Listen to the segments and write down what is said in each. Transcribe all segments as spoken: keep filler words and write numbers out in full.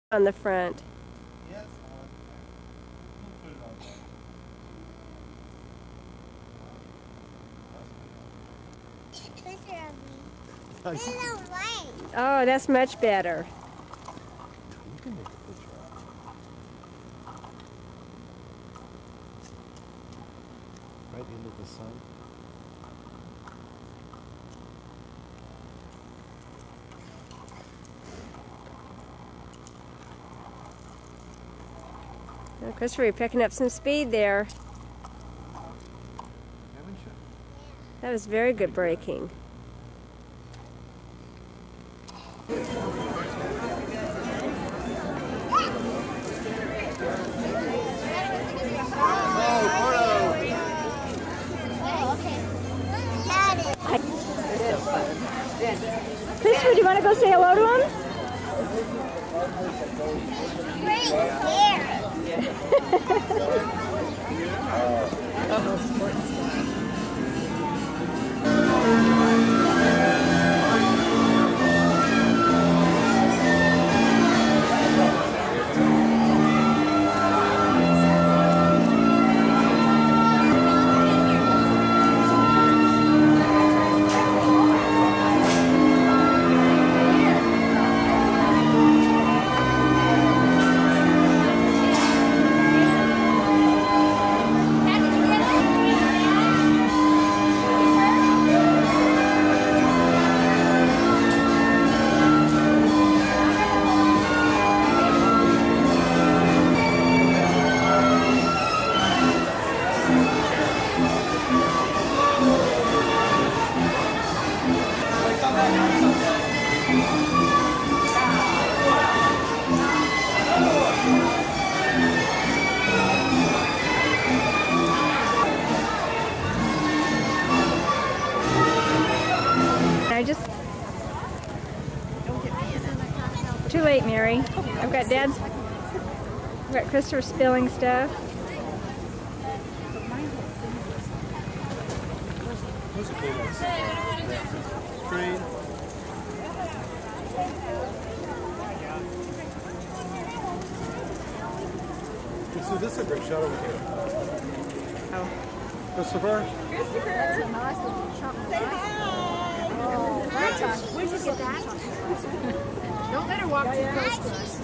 on the front. Yes, Oh, that's much better. you can make a picture of it. Right into the sun. Oh, Christopher, you're picking up some speed there. Haven't you? That was very good braking. Christopher, do you want to go say hello to him? Right there. I just... Too late, Mary. I've got Dad's... I've got Christopher spilling stuff. Those are cool ones. Train. So this is a great shot over here. Oh. Christopher? That's a nice little chocolate. Say hi. Where'd you get that? Don't let her walk too close to us.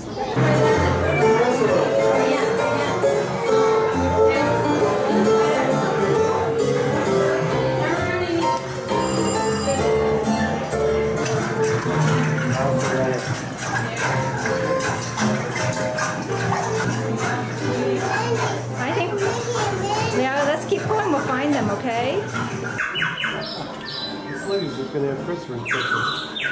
I think... Yeah, let's keep going. We'll find them, okay? This lady's just going to have Christopher's picture.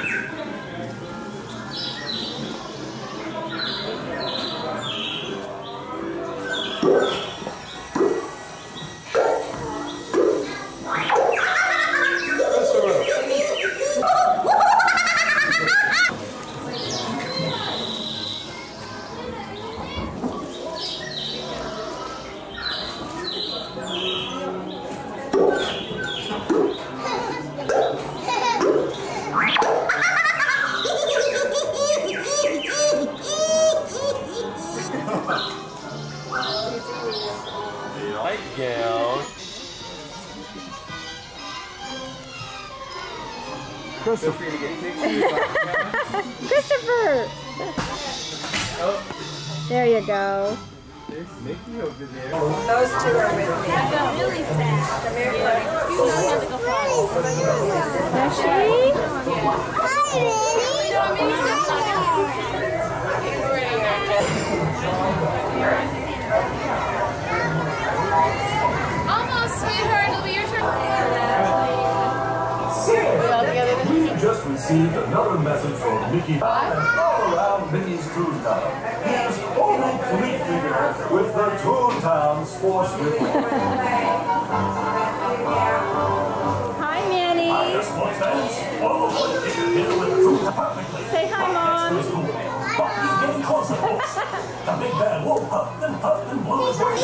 Light gown. Christopher. Christopher! There you go. There's Mickey over there. Those two are with me. Really fast. They're very funny. You know how to go fast. Is she? Almost, sweetheart. It'll be your turn. We just received another message from Mickey and all around Mickey's Toontown. Here's Old Fleet Figure with the Toontown Sports Report. Hi, Manny. Hi, sports fans. Old Fleet Figure here with Toontown perfectly. Say hi, Mom. But he's getting closer, folks. The big bad wolf puffed and puffed and blew his way.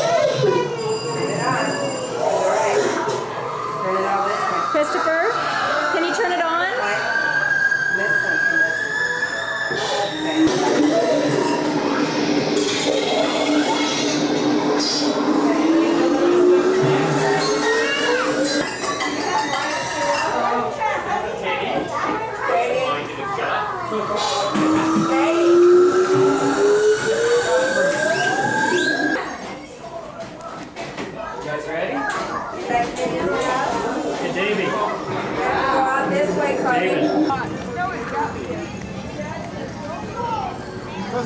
Christopher, can you turn it on? Listen, listen. Okay.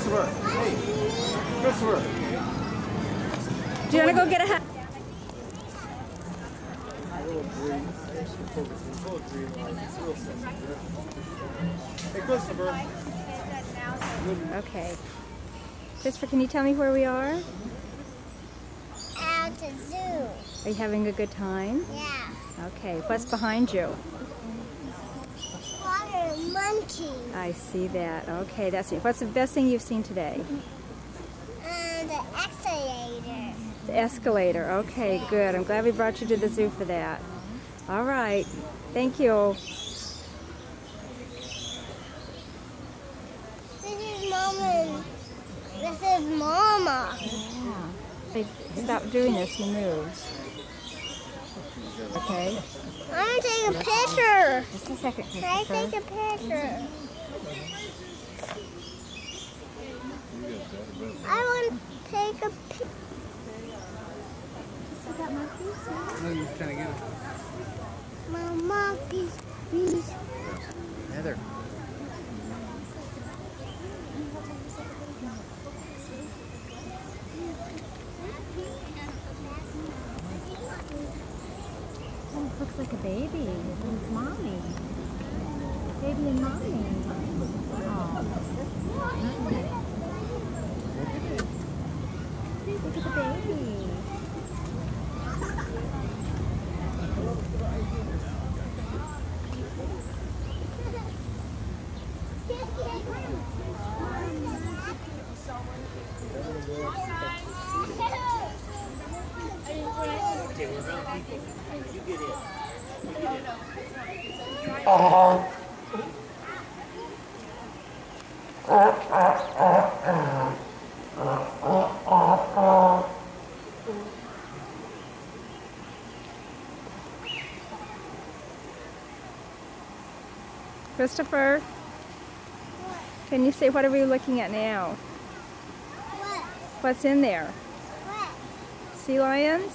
Christopher. Hey, Christopher. Do you want to go get a hat? Hey, Christopher. Okay. Christopher, can you tell me where we are? At the zoo. Are you having a good time? Yeah. Okay. What's behind you? Water monkeys. I see that. Okay, that's it. What's the best thing you've seen today? And the escalator. The escalator. Okay, good. I'm glad we brought you to the zoo for that. All right. Thank you. This is Mama. This is Mama. Yeah. Hey, stop doing this. He moves. Okay. I'm gonna take a picture. Just a second, Can I Christopher. take a picture? I want to take a picture. No, you're trying to get it. Mama, please, please. Heather. Oh, it looks like a baby. It's mommy. Baby and mommy. Oh. Look at the baby. Christopher, can you say what are we looking at now? What? What's in there? What? Sea lions?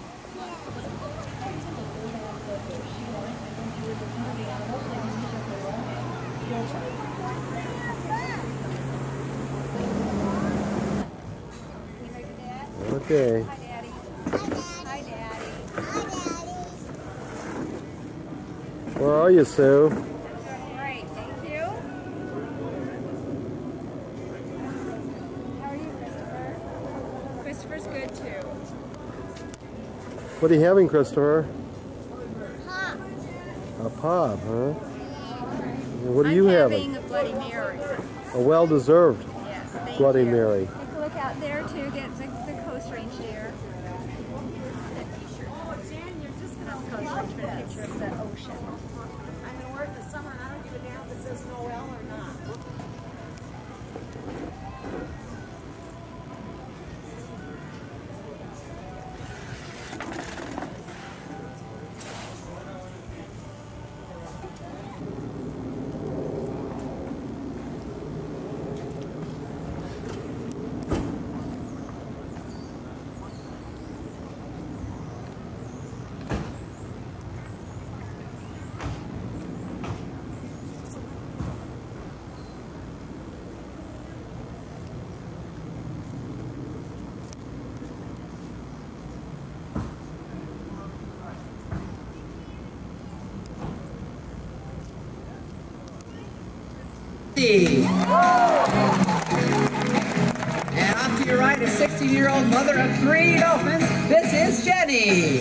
Okay. Hi, Daddy. Hi, Daddy. Where are you, Sue? Great, thank you. How are you, Christopher? Christopher's good too. What are you having, Christopher? Pop. A pop, huh? What are I'm you having? having a Bloody Mary. A well-deserved Yes, thank Bloody you. Mary. Take a look out there too. Get the, the Coast Range deer. Not the Coast Range, but a picture of the ocean. I'm going to work this summer and I don't give a damn if it says Noel or not. And off to your right, a sixteen-year-old mother of three dolphins. This is Jenny.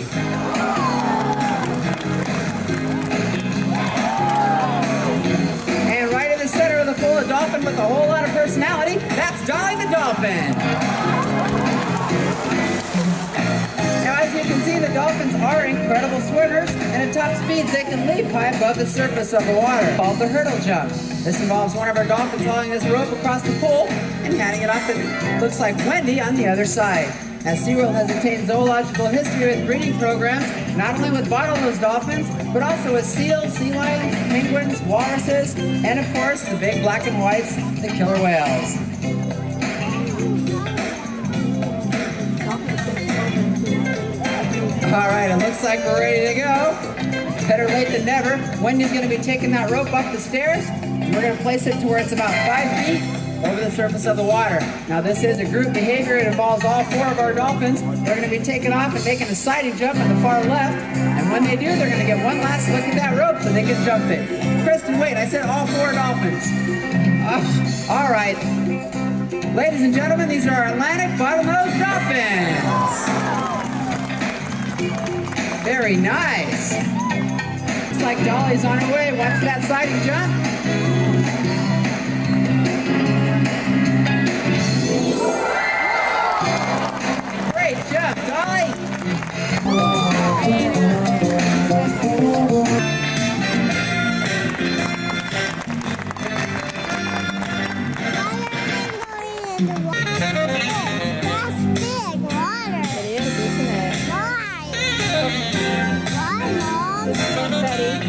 And right in the center of the pool, a dolphin with a whole lot of personality. That's Dolly the dolphin. Now, as you can see, the dolphins are incredible swimmers, and at top speeds they can leap high above the surface of the water, called the hurdle jump. This involves one of our dolphins hauling this rope across the pool and handing it off to, looks like Wendy, on the other side. As SeaWorld has attained zoological history with breeding programs, not only with bottlenose dolphins, but also with seals, sea lions, penguins, walruses, and of course, the big black and whites, the killer whales. All right, it looks like we're ready to go. Better late than never. Wendy's going to be taking that rope up the stairs. We're going to place it to where it's about five feet over the surface of the water. Now this is a group behavior. It involves all four of our dolphins. They're going to be taking off and making a siding jump on the far left. And when they do, they're going to get one last look at that rope so they can jump it. Kristen, wait, I said all four dolphins. Uh, all right. Ladies and gentlemen, these are our Atlantic bottlenose dolphins. Very nice. Looks like Dolly's on her way. Watch that siding jump. Great jump, Dolly. That's big water. It is, isn't it? Why? Why, Mom? Betty.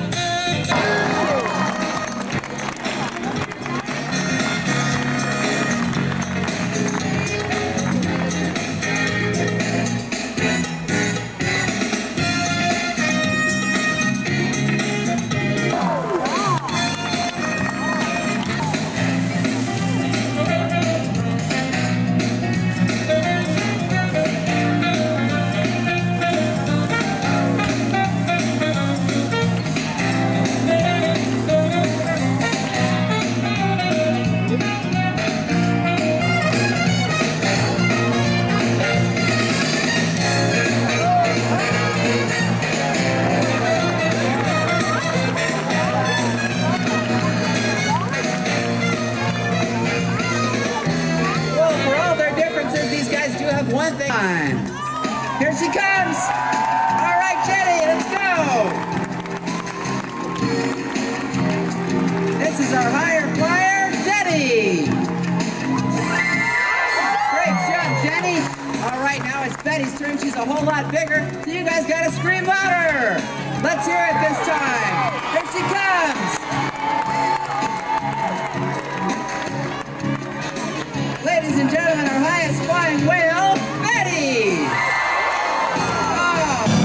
One thing. Here she comes. All right, Jenny, let's go. This is our higher flyer, Jenny. Great job, Jenny. All right, now it's Betty's turn. She's a whole lot bigger, so you guys got to scream louder. Let's hear it this time. Here she comes. Ladies and gentlemen, our highest flying whale, Betty! Oh.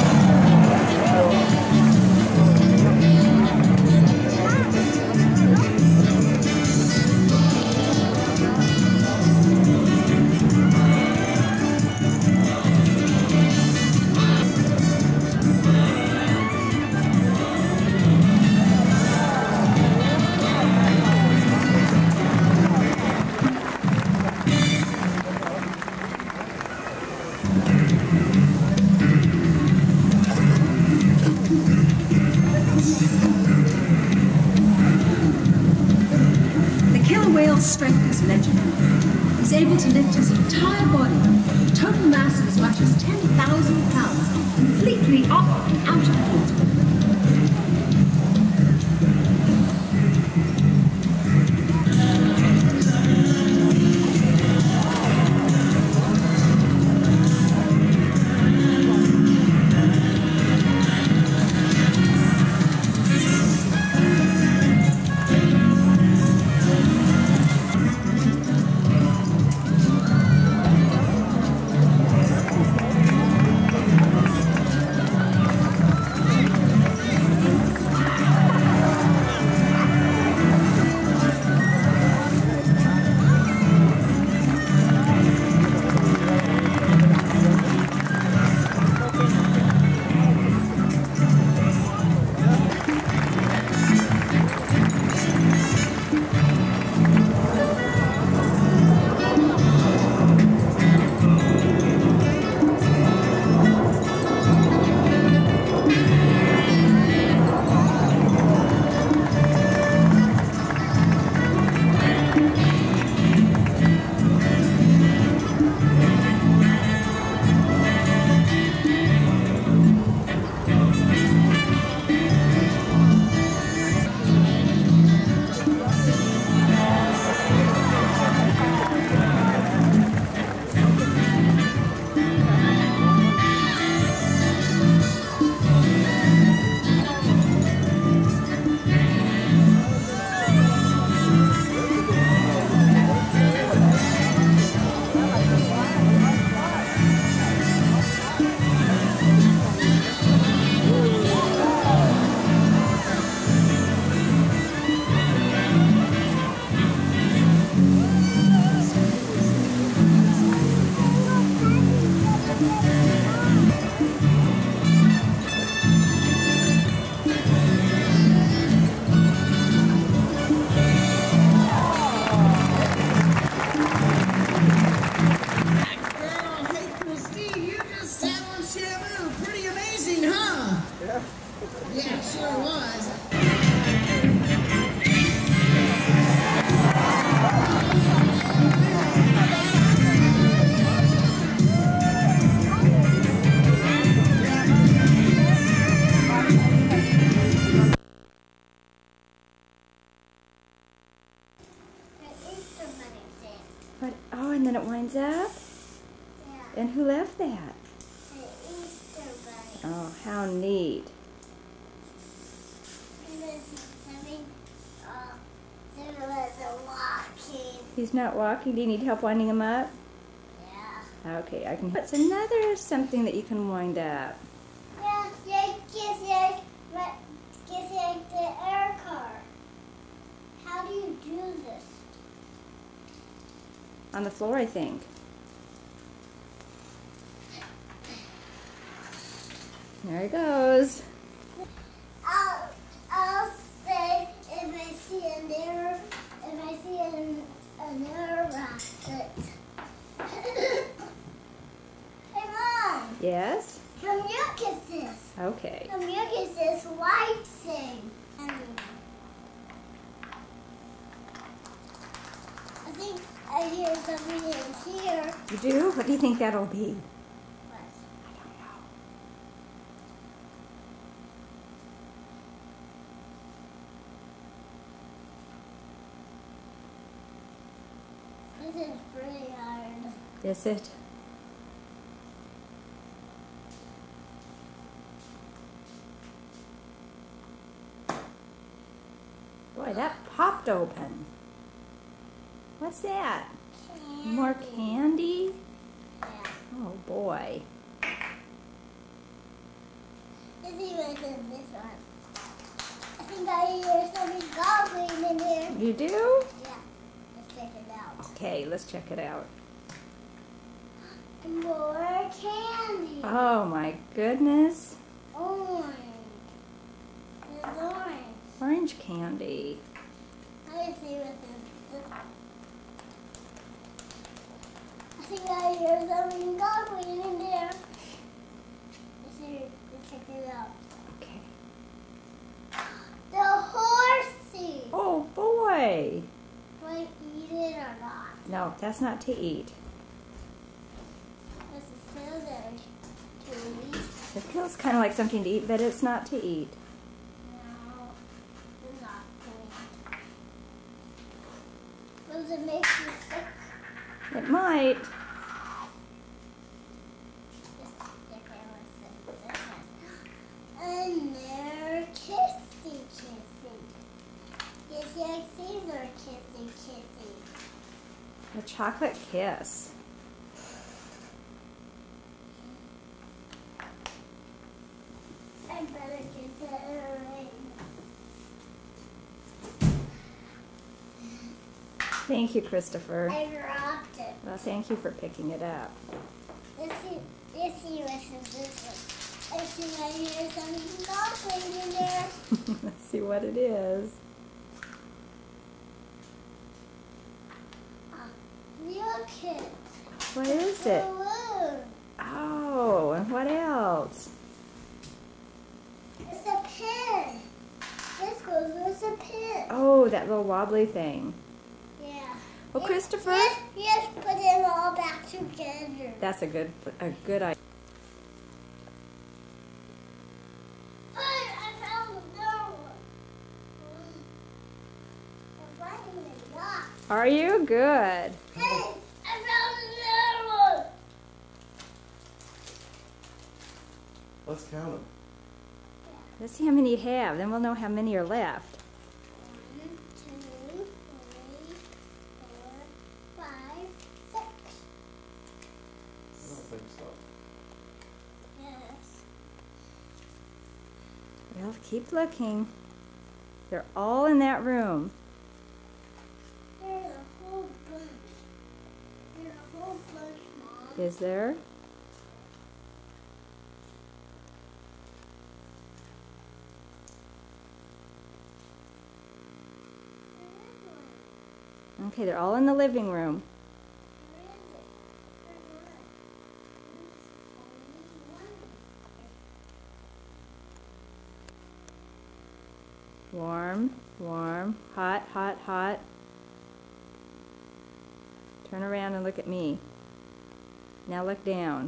Strength is legendary. He's able to lift his entire body, a total mass of as much as ten thousand pounds, completely up and out of the water. and then it winds up? Yeah. And who left that? The Easter bunny. Oh, how neat. He was having, uh, there was a walking. He's not walking. Do you need help winding him up? Yeah. Okay, I can. What's another something that you can wind up? Yeah, yeah, just like, but just like the air car. How do you do this? On the floor, I think. There he goes. I'll, I'll say if I see an air, if I see an, an air rocket. Hey, Mom, Yes? come look at this. Okay. Come look at this white thing. I think I hear something in here. You do? What do you think that'll be? What? I don't know. This is pretty hard. Is it? Boy, that popped open. What's that? More candy? Yeah. Oh boy. Let's see what's in this one. I think I hear something gobbling in there. You do? Yeah. Let's check it out. Okay, let's check it out. More candy. Oh my goodness. Orange. It's orange. Orange candy. Let me see what's in this one. I think I hear something gobbling in there. Let's see. Let's check it out. Okay. The horsey. Oh boy. Do I eat it or not? No, that's not to eat. Does it feel there to eat? It feels kind of like something to eat, but it's not to eat. No, it's not to eat. Does it make you sick? It might. And they're kissy kissy. Yes, yes, these are kissy kissy. A chocolate kiss. I better get that right. Thank you, Christopher. I dropped it. Well, thank you for picking it up. Let's see, let's see what's in this one. I think I hear something gobbling in there. Let's see what it is. Look it. What is it? Balloon. Oh, and what else? It's a pin. This goes with a pin. Oh, that little wobbly thing. Yeah. Well, Christopher. Yes, yes, put them all back together. That's a good, a good idea. Hey, I found another one. I'm finding the yacht. Are you good? Hey, I found another one. Let's count them. Let's see how many you have. Then we'll know how many are left. One, two, three, four, five, six. I don't think so. Yes. Well, keep looking. They're all in that room. There's a whole bunch. There's a whole bunch, Mom. Is there? Okay, they're all in the living room. Warm, warm, hot, hot, hot. Turn around and look at me. Now look down.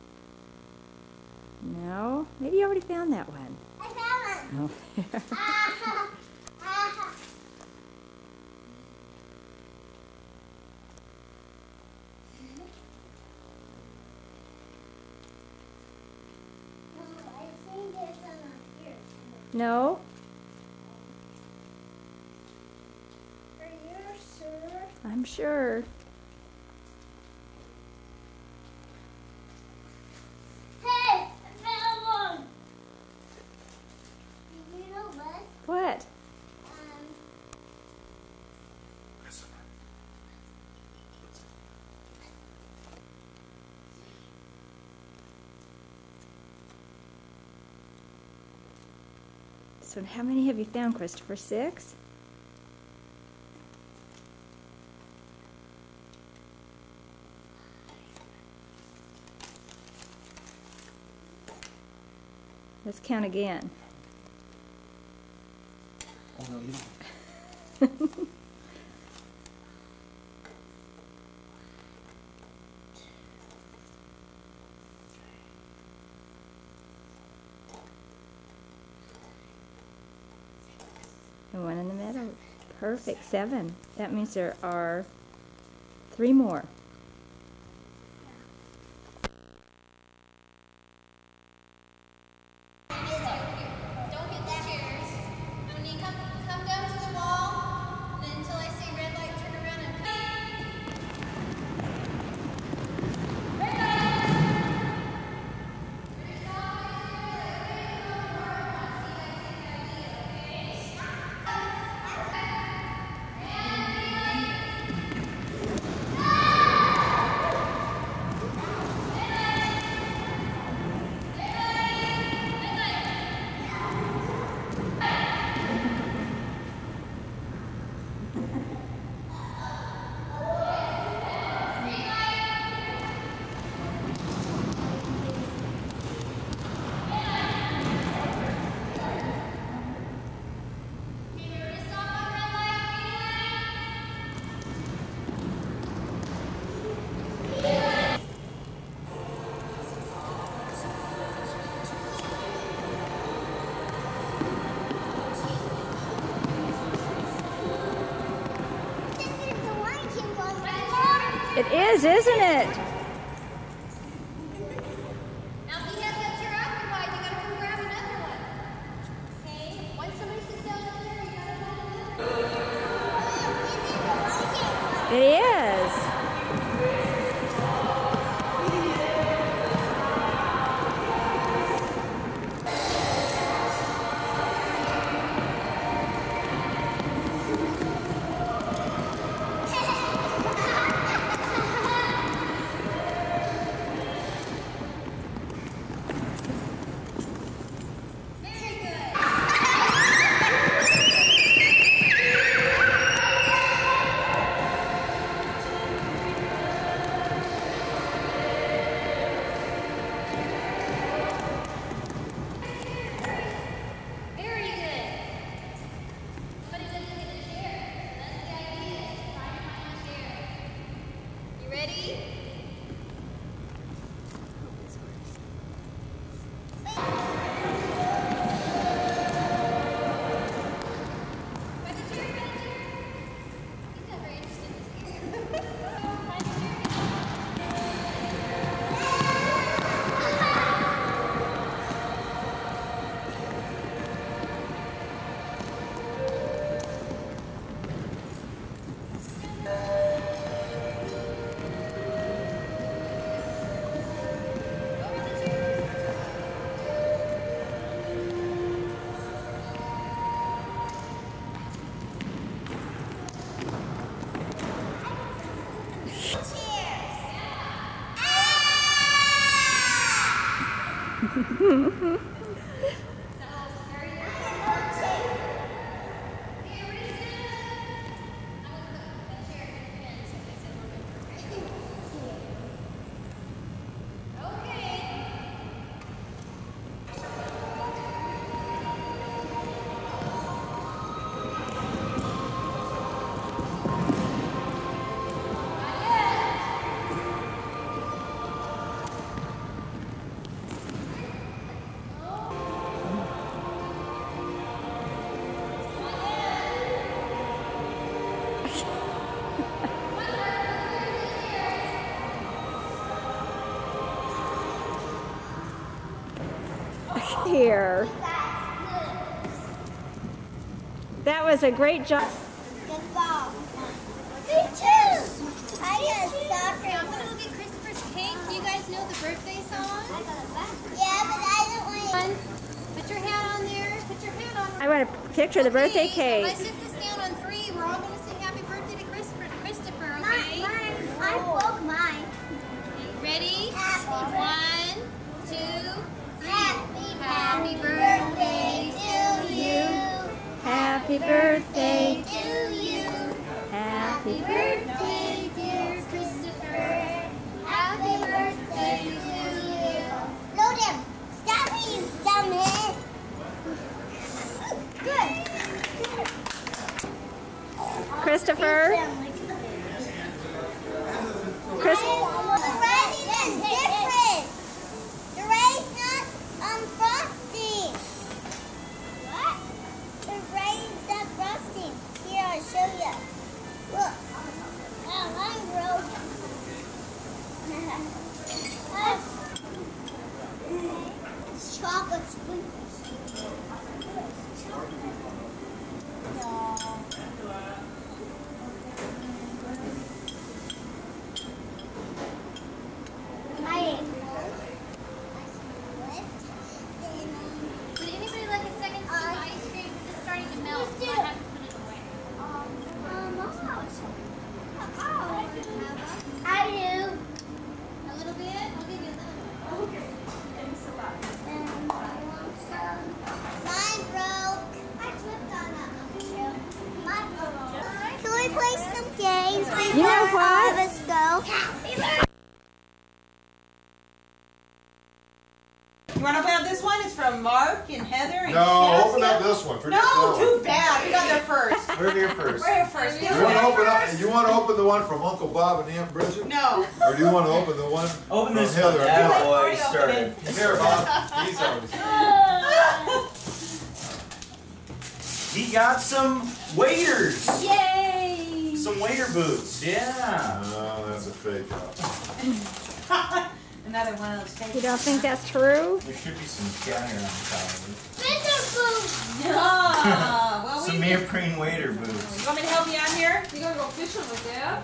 No? Maybe you already found that one. I found one. Oh, there. Ah, ah. No? Are you sure? I'm sure. Hey, I found one. You know what? What? Um, So how many have you found, Christopher? Six? Let's count again. Oh, no, you don't. And one in the middle. Perfect. Seven. That means there are three more. Don't get the chairs. When you come, come down to the wall, then until I say red light, turn around and red light. this is the Lion King one, right? It is, isn't it? Now, if he has that chair occupied, you gotta come grab another one. Okay? Once somebody sits down up there, you gotta go to the It is. Very good. Very good. Somebody doesn't get a chair. That's the idea. Try to find a chair. You ready? Find a chair, find a chair. He's not very interested in this chair. Find a chair. Here. That was a great job. Good ball. Me too. I got a soccer. I'm gonna go get Christopher's cake. Do you guys know the birthday song? Yeah, but I don't want to. Put your hat on there. Put your hat on. I want a picture of the birthday Okay, cake. Let's sit this down on three. We're all gonna sing happy birthday to Christopher. Christopher, Mine, okay? mine. I broke mine. Ready? Happy One, two, three. Happy, Happy birthday to you. Happy birthday. to you. Happy Happy birthday, dear Christopher. Happy birthday to you. Load him. Stop it, you dumbhead. Good. Christopher. Chris. The red is different. The red is not um, frosting. What? The red is not frosting. Here, I'll show you. Look. Oh, I'm broken. It's chocolate sprinkles. Would anybody like a second scoop of ice cream? It's starting to melt. So I have to put it away. I do. A little bit? I'll give you a little bit. Mine broke. I slipped on it. Mine broke. Can we play some games before You know what? all of us go? You want to open up this one? It's from Mark and Heather and No, Jessica. open up this one. Forget No, that too one. bad. We got there first. We're here first. We're here first. This You want to one open up? first? You want to open the one from Uncle Bob and Aunt Bridget, No. or do you want to open the one Open from this Heather one. and That Bill? boy Already started. Here, Bob. He's always. He got some waders. Yay! Some wader boots. Yeah. Oh, that's a fake out. Another one of those fake. You don't think that's true? There should be some counter on top of Ah, well, it. we Some You neoprene wader boots. want me to help you out here? You gotta go fishing with that.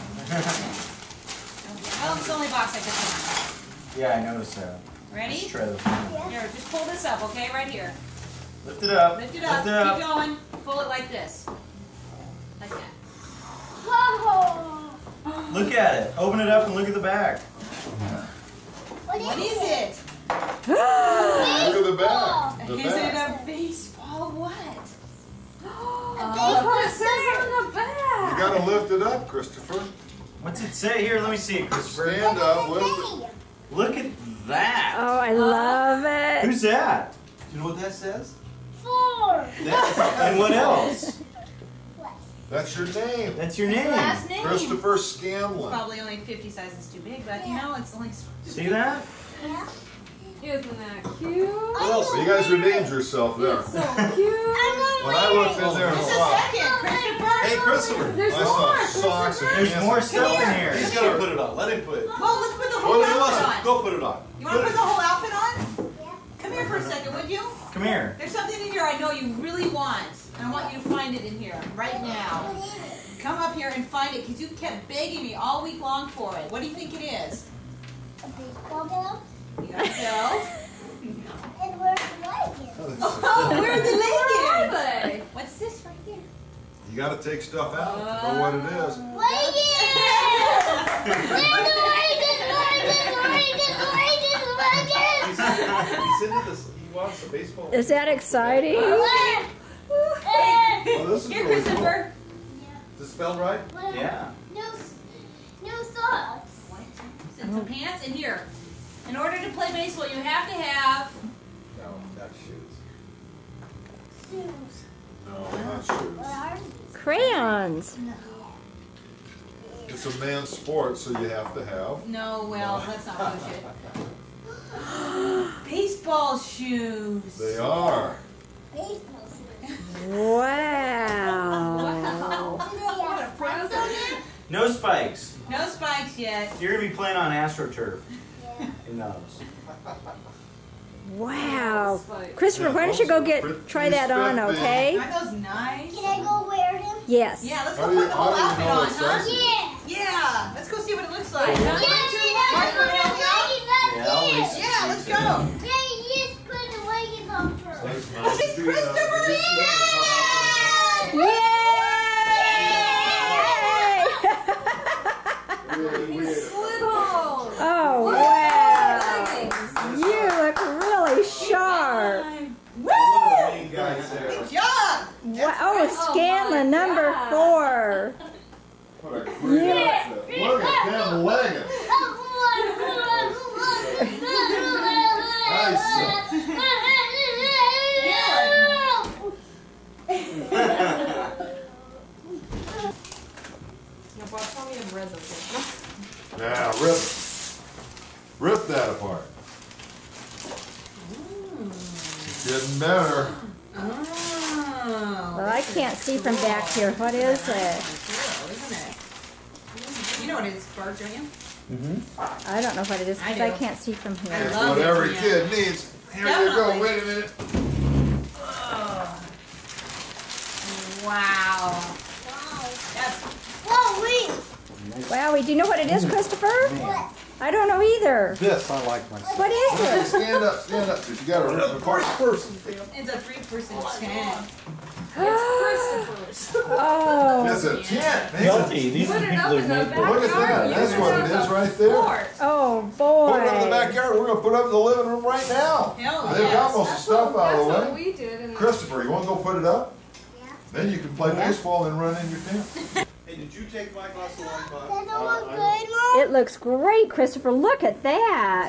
Well, it's the only box I could find. Yeah, I noticed that. Ready? Let's try this one. Here, just pull this up, okay? Right here. Lift it up. Lift it up. Lift it up. Keep going. Pull it like this. Like that. Look at it. Open it up and look at the back. What is it? Look at the back. The Is it back. a baseball what? Look what it says on the back. You gotta lift it up, Christopher. What's it say? Here, let me see it, Christopher. Stand up. Lift it. Look at that. Oh, I love it. Who's that? Do you know what that says? Four. And what else? That's your name. That's your name. Last name. Christopher It's Scanlon. probably only fifty sizes too big, but you know, it's only. See that? Isn't that cute? So you guys redeemed yourself there. So cute. When I looked in there and Just a saw, second, Christopher. hey Christopher, There's I saw more. socks and There's pants more and stuff in here. He's gonna put it on. Let him put it. Well, let's put the Well, whole he wants outfit it. on. Go put it on. You want to put the whole outfit on? Come here for a second, would you? Come here. There's something in here I know you really want, and I want you to find it in here right now. Come up here and find it, because you kept begging me all week long for it. What do you think it is? A baseball ball. You got a belt. And where's the leggings? Oh, where are the Where are leggings? they? What's this right here? You gotta take stuff out to know what it is. Leggings! There's the leggings, leggings, leggings, leggings, He's into this. He wants the baseball. Is that exciting? leggings. Well, this is Here, really cool. Christopher. Is it spelled right? Yeah. No, no socks. And some pants, and here. In order to play baseball, you have to have. No, not shoes. Shoes. No, not shoes. What are these? Crayons. It's a man's sport, so you have to have. No, well, let's not push it. Baseball shoes. They are. Baseball shoes. Wow. What a present. No spikes. No spikes yet. You're gonna be playing on AstroTurf. Yeah. Who knows? Wow. Christopher, why don't you go get try that on, okay? Aren't those nice? Can I go wear them? Yes. Yeah, let's How go do you- put the whole how do you outfit know on, it's huh? sexy? Yeah. Yeah, let's go see what it looks like. Yeah, Huh? yeah, Mark, wanna help me out? Yeah, I'll leave. Yeah, let's go. Yeah, you just put the leggings on first. This is Christopher! Yay! Oh, wow. You look really sharp. One of the main guys there. Good job! Wow. Oh, Scanlon, number four. What a great outfit. Look at them leggings. Nice. No, Bob, tell me I've read those. Now, rip it. Rip that apart. Getting better. Oh. Well, I can't see from back here. What is it? Cool, isn't it? You know what it is, Bart, don't you? I don't know what it is because I I, do. can't see from I here. That's love what it, every yeah. kid needs. Here you go. Definitely. Wait a minute. Oh. Wow. That's Whoa, wait. Wowie, do you know what it is, Christopher? What? I don't know either. This I like myself. What is it? Stand up. Stand up. You got to rip it apart. it's a three-person tent. Oh. It's a tent. Guilty. These are the people who made the Look at that. That's what it is right there. Oh, Put it up in the boy. backyard. We're going to put it up in the living room right now. Hell They've got yes. most of the stuff out of the way. we did. And Christopher, you want to go put it up? Yeah. Then you can play baseball and run in your tent. Hey, did you take my glass of wine, Bob? Does it look good, Mom? It looks great, Christopher. Look at that.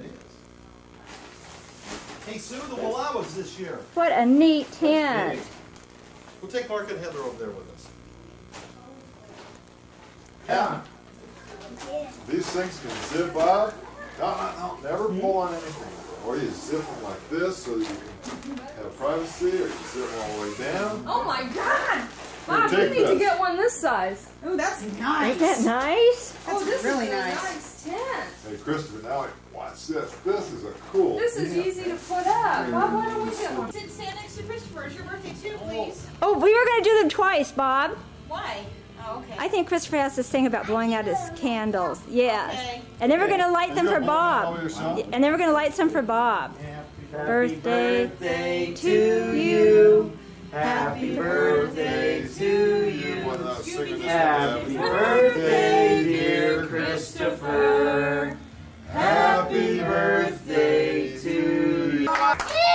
Hey, Sue, the Wallawas this year. What a neat tent. We'll take Mark and Heather over there with us. Yeah. These things can zip up. No, no, no. Never pull on anything. Or you zip them like this so that you can have privacy, or you zip them all the way down. oh my God! Here, Bob, you take need to this. get one this size. Oh, that's nice. Isn't that nice? That's oh, this really is a nice. nice tent. Hey, Christopher, now watch this. This is a cool This is tent. easy to put up. Bob, why don't we get one? Sit stand next to Christopher. It's your birthday too, please. Oh, we were going to do them twice, Bob. Why? Oh, okay. I think Christopher has this thing about blowing out his candles. Yes. Okay. And then we're going to light them You for got one all Bob. yourself? And then we're going to light some for Bob. Birthday birthday to you. Happy birthday to you. One, uh, singing this Happy one. birthday, dear Christopher. Happy birthday to you. Wow.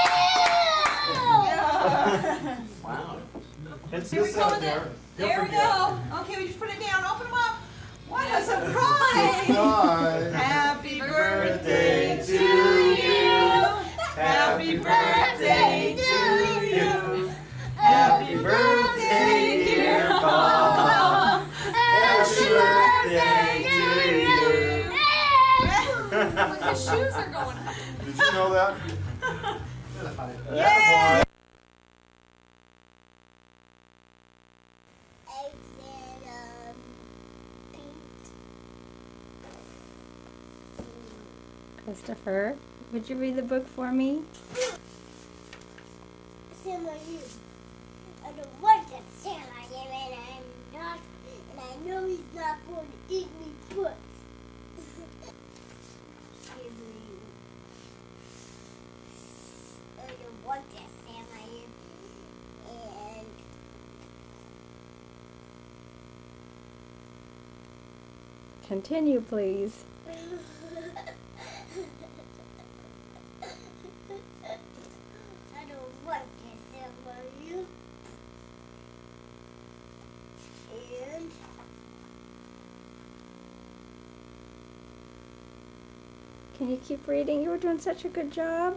It's Here we this go out with there. it. There we go. Okay, we just put it down. Open them up. What a surprise! Bye. Happy birthday to you. Happy birthday to you. Happy birthday, dear Bob. Happy birthday to you. His shoes are going up. Did you know that? Yay! Christopher, would you read the book for me? Sam, are you? I don't want to Sam, I am, and I'm not, and I know he's not going to eat me foot. I don't want to Sam, I am, and Continue, please. I don't want to Sam, are you? And Can you keep reading? You were doing such a good job.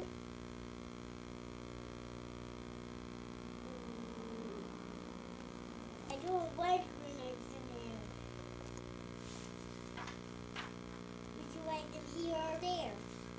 I don't like when it's in there. Would you like them here or there?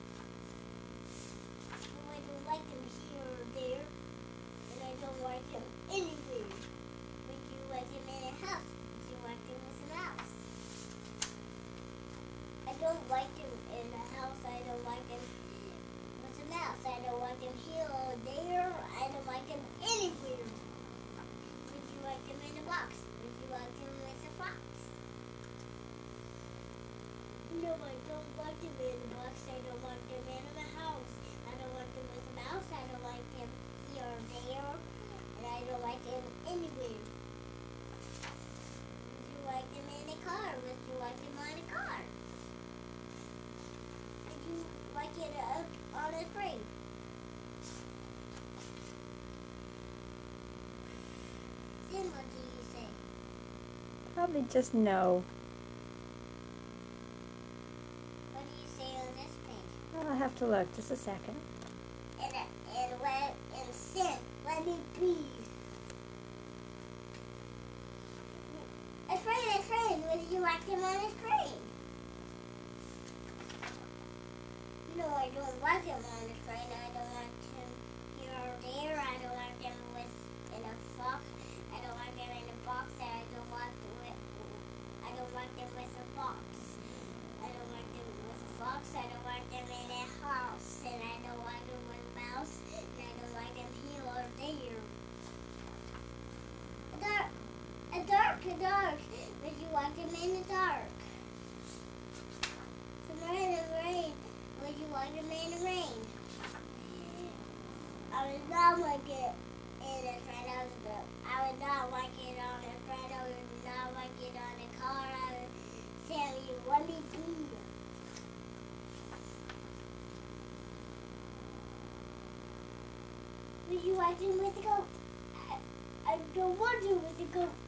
Oh, I don't like them here or there. And I don't like them anywhere. Would you like them in a house? Would you like them in a house? I don't like them in a house. I don't like them with a a mouse. I don't want them here or there. I don't like them anywhere. Would you like them in a box? Would you like them with a fox? No, I don't like them in a box. I don't want them in a house. I don't want them with a mouse. I don't like them here or there. And I don't like them anywhere. Would you like them in a car? Would you like them on a car? Would you like it uh, on a train? Then what do you say? Probably just no. What do you say on this page? Well, I'll have to look. Just a second. And uh, and let and sin, let me be. A train, a train. Would you like him on a train? No, I don't like him on a train. I don't want him here or there. I don't want him with in a box. I don't want him in a box. And I don't want with. I don't want them with a box. I don't want them with a fox. I don't want them in a house. And I don't want them with a mouse. And I don't like them here or there. A dark, a dark, a dark. Would you want them in the dark? Some rain and rain. Would you want them in the rain? I would not like it in a train. I would, I would not like it on a train. I would not like it on a car. I would tell you, let me be. Would you like him with a goat? I, I don't want him with a goat.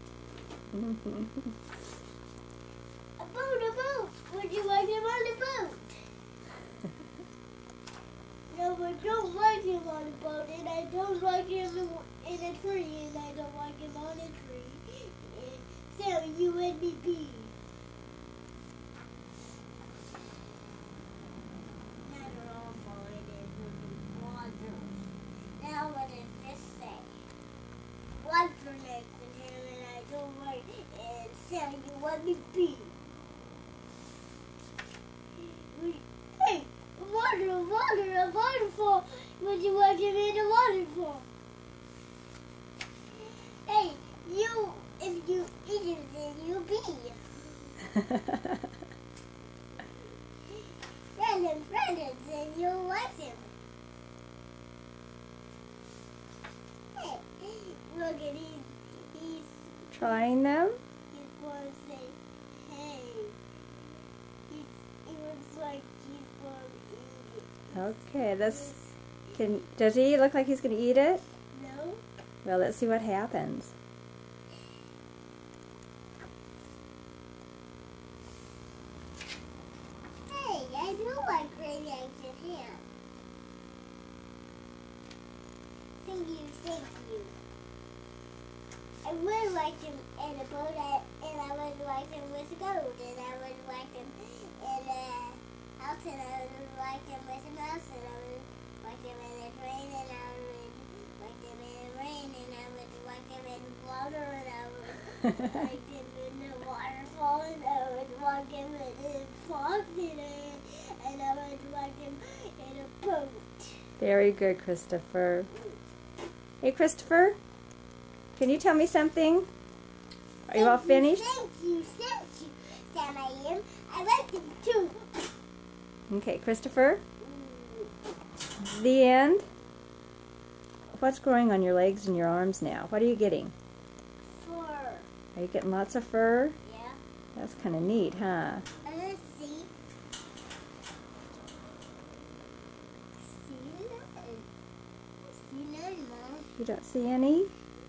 A boat, a boat. Would you like him on a boat? No, I don't like him on a boat, and I don't like him in, in a tree, and I don't like him on a tree. And so you and me be. Now they're all falling in water. Now what does this say? Water next to him, and I don't like it, and so you let me be. We, hey! Water, water, a waterfall. Would you like him in a waterfall? Hey, you, if you eat it, then you be. Brandon, Brandon, then you'll like him. Hey, look at him. He's Trying them? He's going to say, hey. He's, he looks like he's going to eat it. Okay, this can. Does he look like he's going to eat it? No. Well, let's see what happens. Hey, I do like great eggs in here. Thank you, thank you. I would like them in a boat, and I would like them with a goat, and I would like them in a house, and I would like them with a mouse, and I would like them in a train, and I would like them in rain, and I would like them in water, and I would like them in a waterfall, and I would like them in a fox, and I, and I would like them in a boat. Very good, Christopher. Hey, Christopher, can you tell me something? Are you all finished? Thank you, thank you, Sam, I am. I like them too. Okay, Christopher, the end. What's growing on your legs and your arms now? What are you getting? Fur. Are you getting lots of fur? Yeah. That's kind of neat, huh? Uh, see? See none. See none, Mom. You don't see any? No.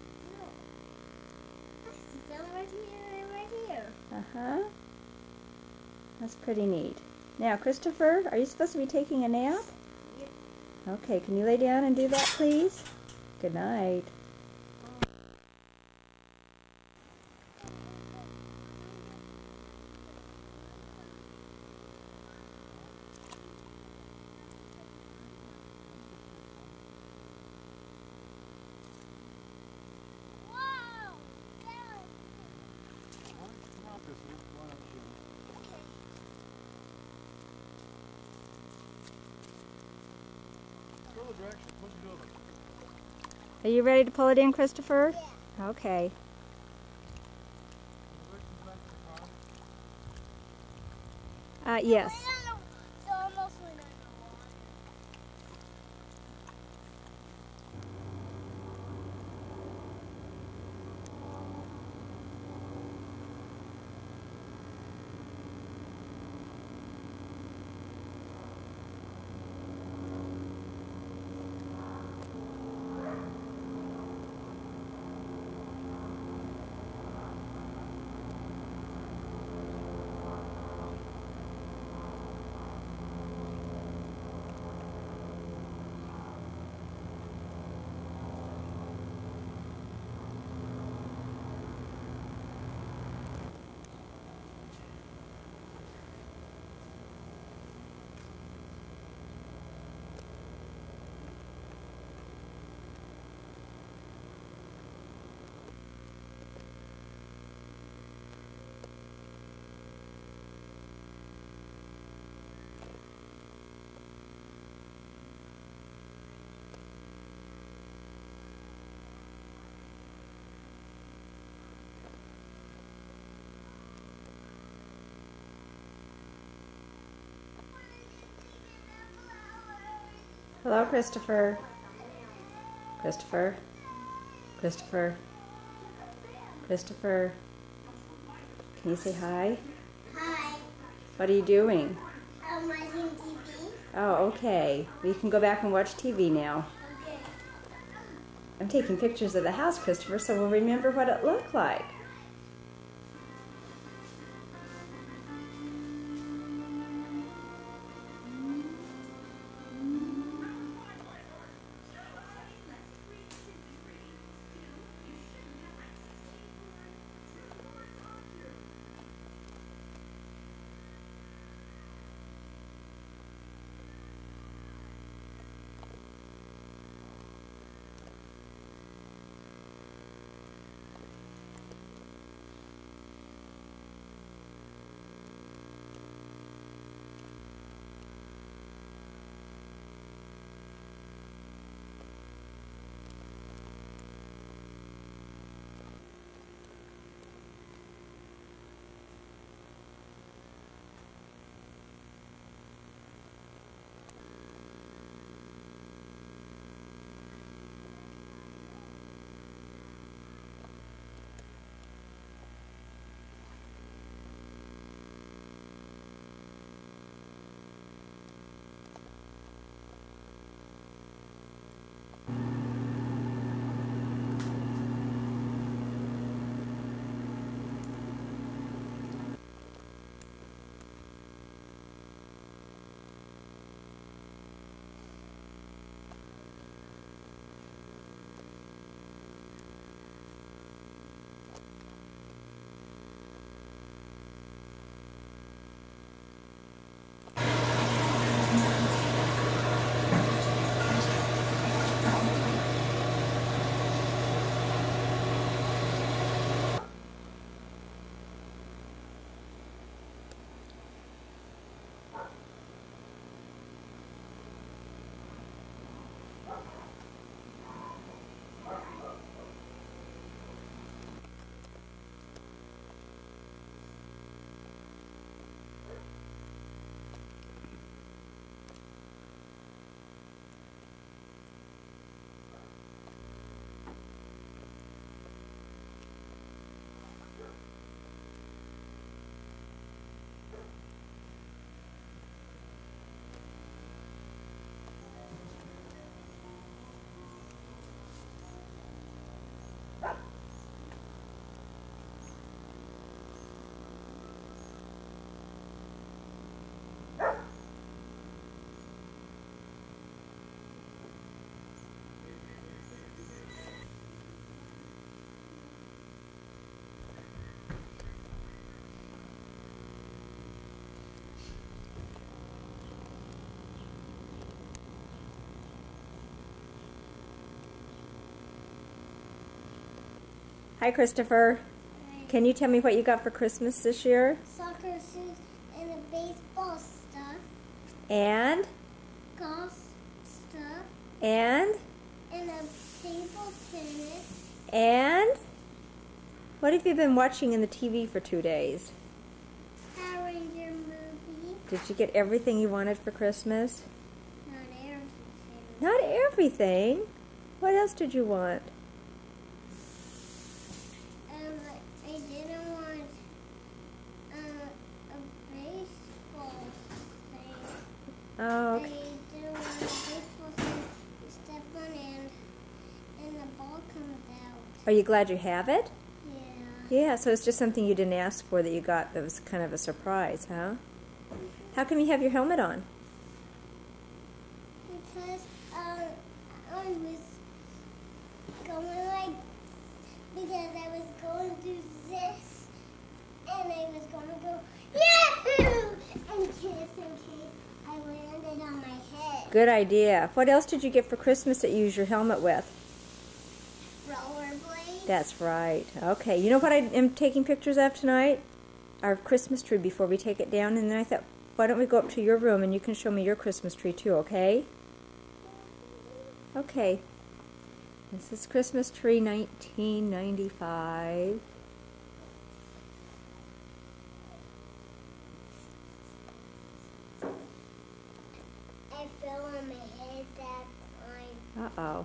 I see some right here and right here. Uh-huh. That's pretty neat. Now, Christopher, are you supposed to be taking a nap? Yep. Okay, can you lay down and do that, please? Good night. the direction. Push it over. Are you ready to pull it in, Christopher? Yeah. Okay. Uh, yes. So almost went underwater. Hello, Christopher. Christopher. Christopher. Christopher. Can you say hi? Hi. What are you doing? I'm watching T V. Oh, okay. We can go back and watch T V now. Okay. I'm taking pictures of the house, Christopher, so we'll remember what it looked like. Hi, Christopher. Can you tell me what you got for Christmas this year? Soccer shoes and a baseball stuff. And? Golf stuff. And? And a table tennis. And? What have you been watching in the T V for two days? Power Ranger movie. Did you get everything you wanted for Christmas? Not everything. Not everything. What else did you want? Um, I didn't want uh, a baseball thing. Oh, I okay. didn't want a baseball thing. You step on it and the ball comes out. Are you glad you have it? Yeah. Yeah, so it's just something you didn't ask for that you got that was kind of a surprise, huh? How come you have your helmet on? Because um, I was going like, because I was going to do this, and I was going to go, Yahoo! And just in case I landed on my head. Good idea. What else did you get for Christmas that you use your helmet with? Rollerblades. That's right. Okay, you know what I am taking pictures of tonight? Our Christmas tree before we take it down, and then I thought, why don't we go up to your room and you can show me your Christmas tree too, okay? Okay. This is Christmas tree nineteen ninety-five. I fell on my head that time. Uh-oh.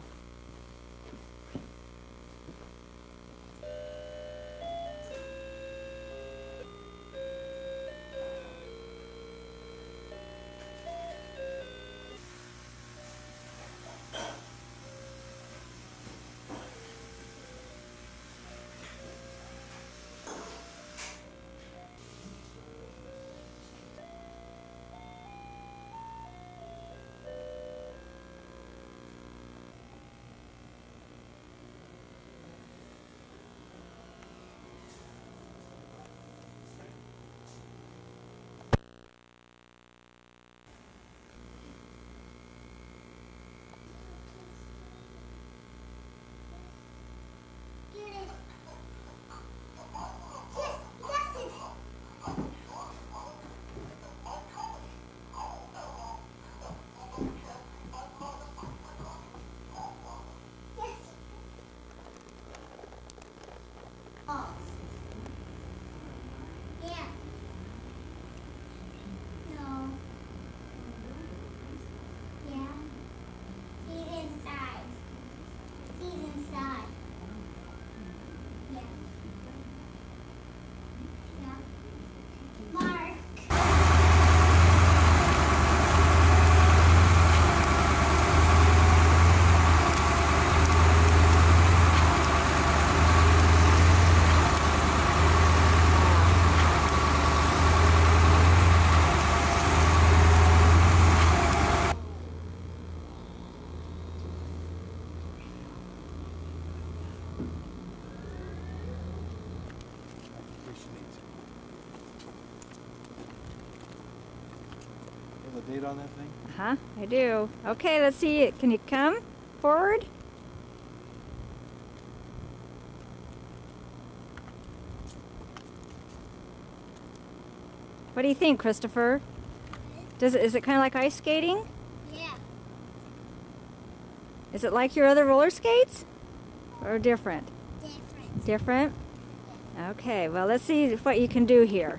The date on that thing? Uh-huh, I do. Okay, let's see it. Can you come forward? What do you think, Christopher? Does it, is it kind of like ice skating? Yeah. Is it like your other roller skates? Or different? Different. Different? Okay, well, let's see what you can do here.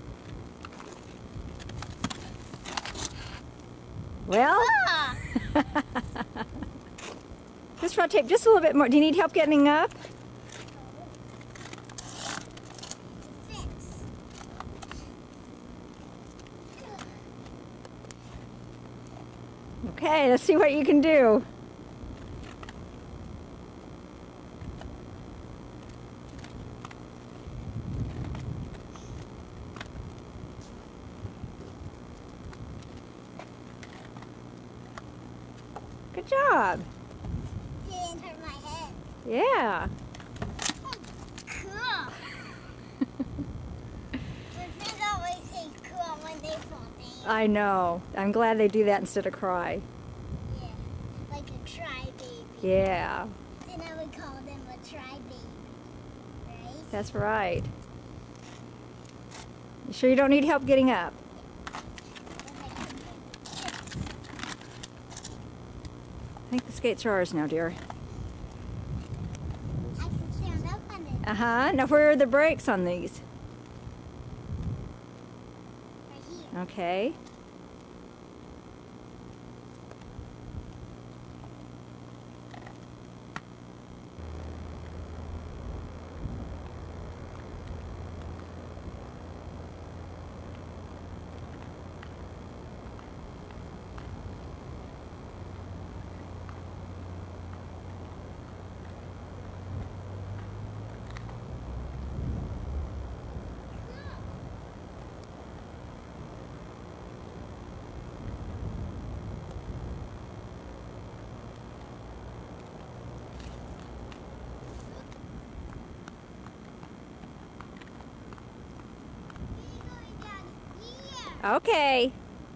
Well, Ah! just rotate just a little bit more. Do you need help getting up? Six. Okay, let's see what you can do. Good job. Didn't hurt my head. Yeah. Cool. My friends always say cool when they fall down. I know. I'm glad they do that instead of cry. Yeah. Like a crybaby. Yeah, Then I would call them a crybaby. Right? that's right. You sure you don't need help getting up? think the skates are ours now, dear. I can stand up on it. Uh-huh. Now where are the brakes on these? Right here. Okay. Okay.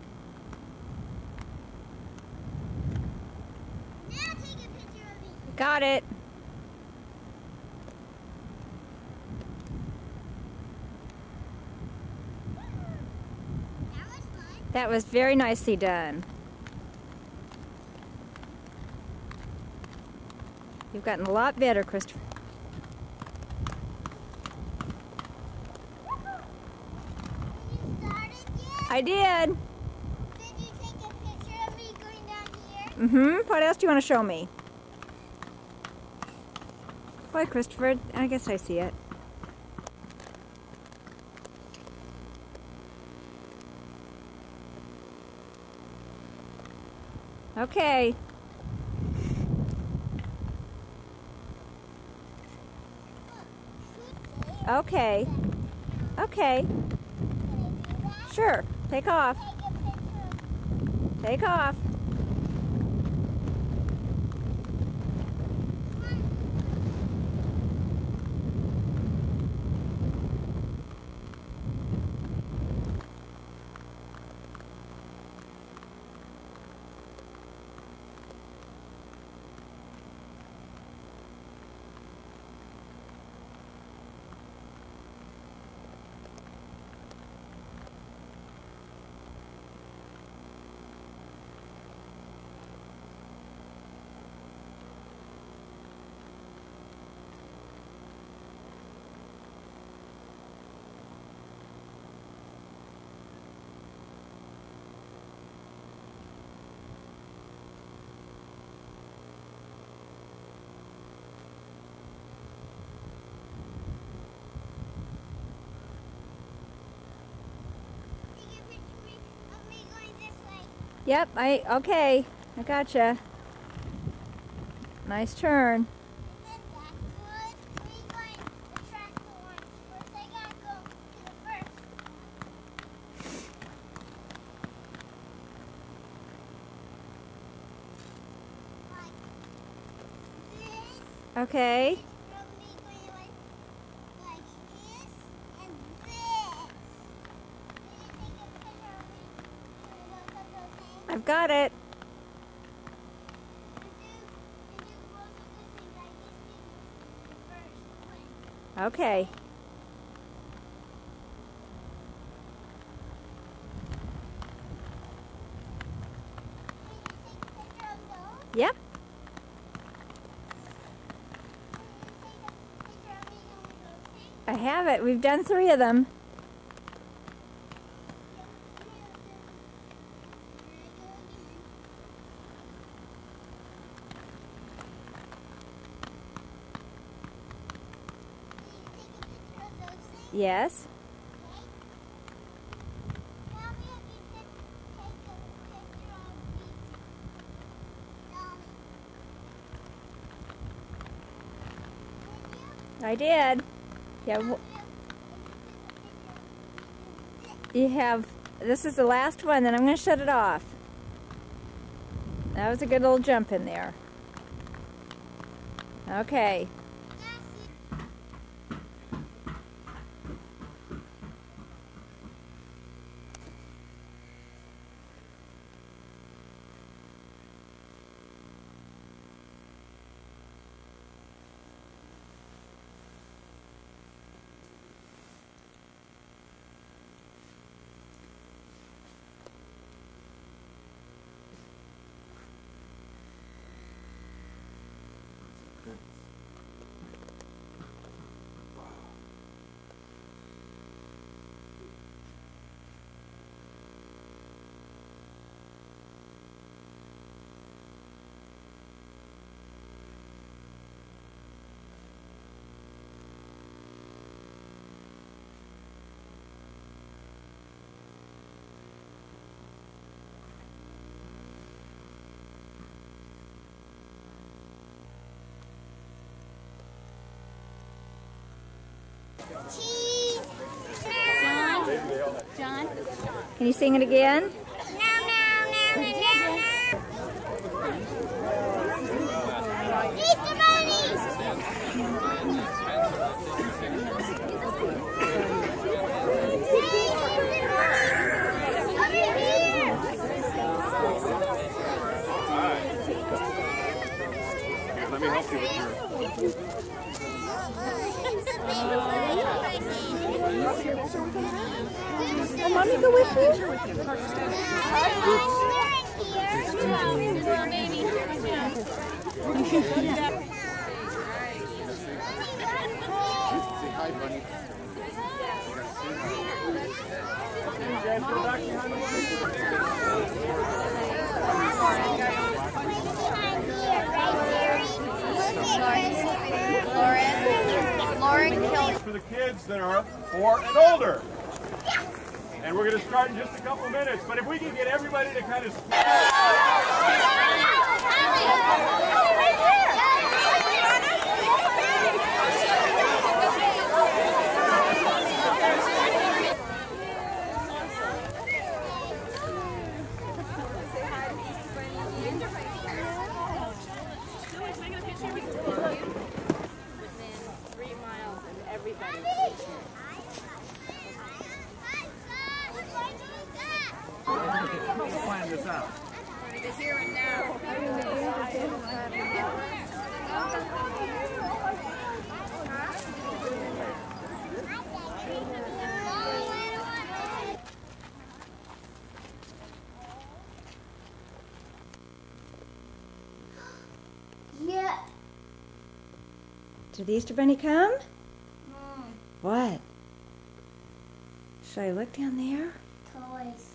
Now take a picture of me. Got it. That was fun. That was very nicely done. You've gotten a lot better, Christopher. You started yet? I did. Did you take a picture of me going down here? Mm-hmm. What else do you want to show me? Boy, Christopher, I guess I see it. Okay. Okay. Okay. Sure. Take off. Take a picture. Take off. Take a picture of me, of me going this way. Yep, I, okay. I gotcha. Nice turn. And then backwards. We going the tractor one. First I gotta go to the first one. Like this. Okay. It's from me going like, like this and this. Did you take a picture of me doing those couple of things? I've got it. And do, and do both of the things like this thing the first one. Okay. Did you take a picture of those? Yep. Did you take a picture of me doing those things? I have it. We've done three of them. Yes. I did. Yeah. w- You have, this is the last one, then I'm going to shut it off. That was a good little jump in there. Okay. John? Can you sing it again? Easter bunnies! Let me help you with your... Oh, Mommy, go with you? Well, maybe. Say hi, buddy. Lauren, Lauren killed. For the kids that are four and older. And we're going to start in just a couple minutes. But if we can get everybody to kind of... Plan this out. The here and now. Yeah. Did the Easter Bunny come? Mom, What? Should I look down there? toys.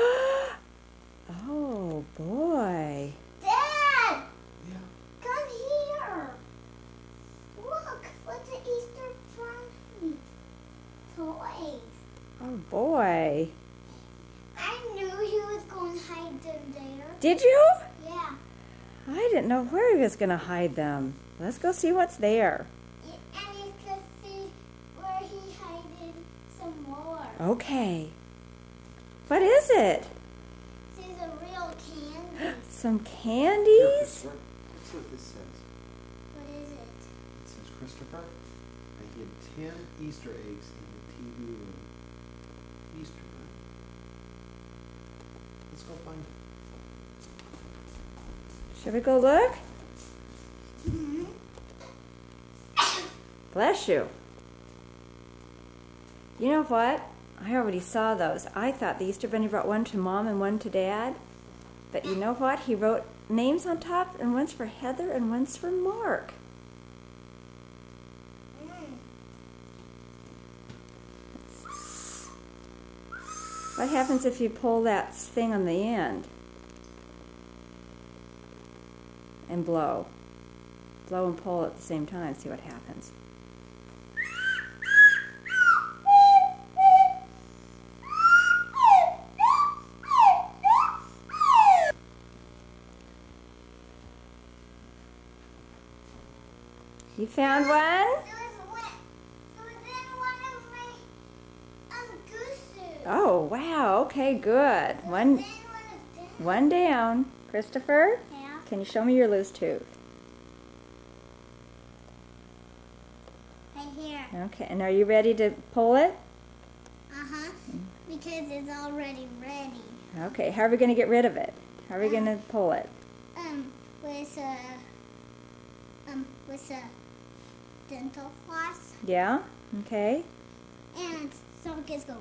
Oh, boy. Dad! Come here. Look, what's the Easter bunny? Toys. Oh, boy. I knew he was going to hide them there. Did you? Yeah. I didn't know where he was going to hide them. Let's go see what's there. And you could see where he hided some more. Okay. What is it? These are real candies. Some candies? That's what this says. What is it? It says, Christopher, I hid ten Easter eggs in the T V room. Easter bunny. Let's go find it. Should we go look? Mm-hmm. Bless you. You know what? I already saw those. I thought the Easter Bunny brought one to Mom and one to Dad. But you know what? He wrote names on top, and one's for Heather and one's for Mark. What happens if you pull that thing on the end and blow? Blow and pull at the same time, see what happens. You found one? There was one, there was in one of my um, gooses. Oh, wow. Okay, good. One, Then one of them. one down. Christopher, Yeah. can you show me your loose tooth? Right here. Okay, and are you ready to pull it? Uh-huh. Because it's already ready. Okay, how are we going to get rid of it? How are we going to pull it? Um, with a, um, with a dental floss. Yeah? Okay. And some kids go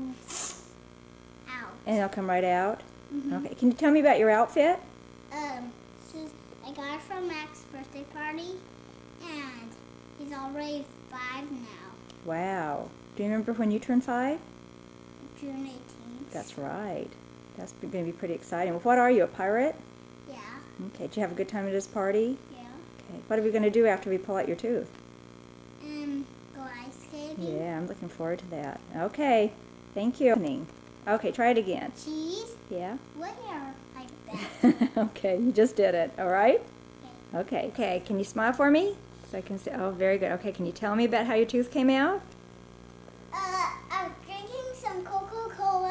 out. And it'll come right out? Mhm. Okay, can you tell me about your outfit? Um, so I got it from Max's birthday party, and he's already five now. Wow. Do you remember when you turned five? June eighteenth. That's right. That's going to be pretty exciting. Well, what are you, a pirate? Yeah. Okay, did you have a good time at his party? Yeah. Okay, what are we going to do after we pull out your tooth? Um, go ice skating. Yeah, I'm looking forward to that. Okay, thank you. Okay, try it again. Cheese. Yeah? Where? Like that. Okay, you just did it, all right? Okay. Okay, can you smile for me? So I can see, oh, very good. Okay, can you tell me about how your tooth came out? Uh, I'm drinking some Coca-Cola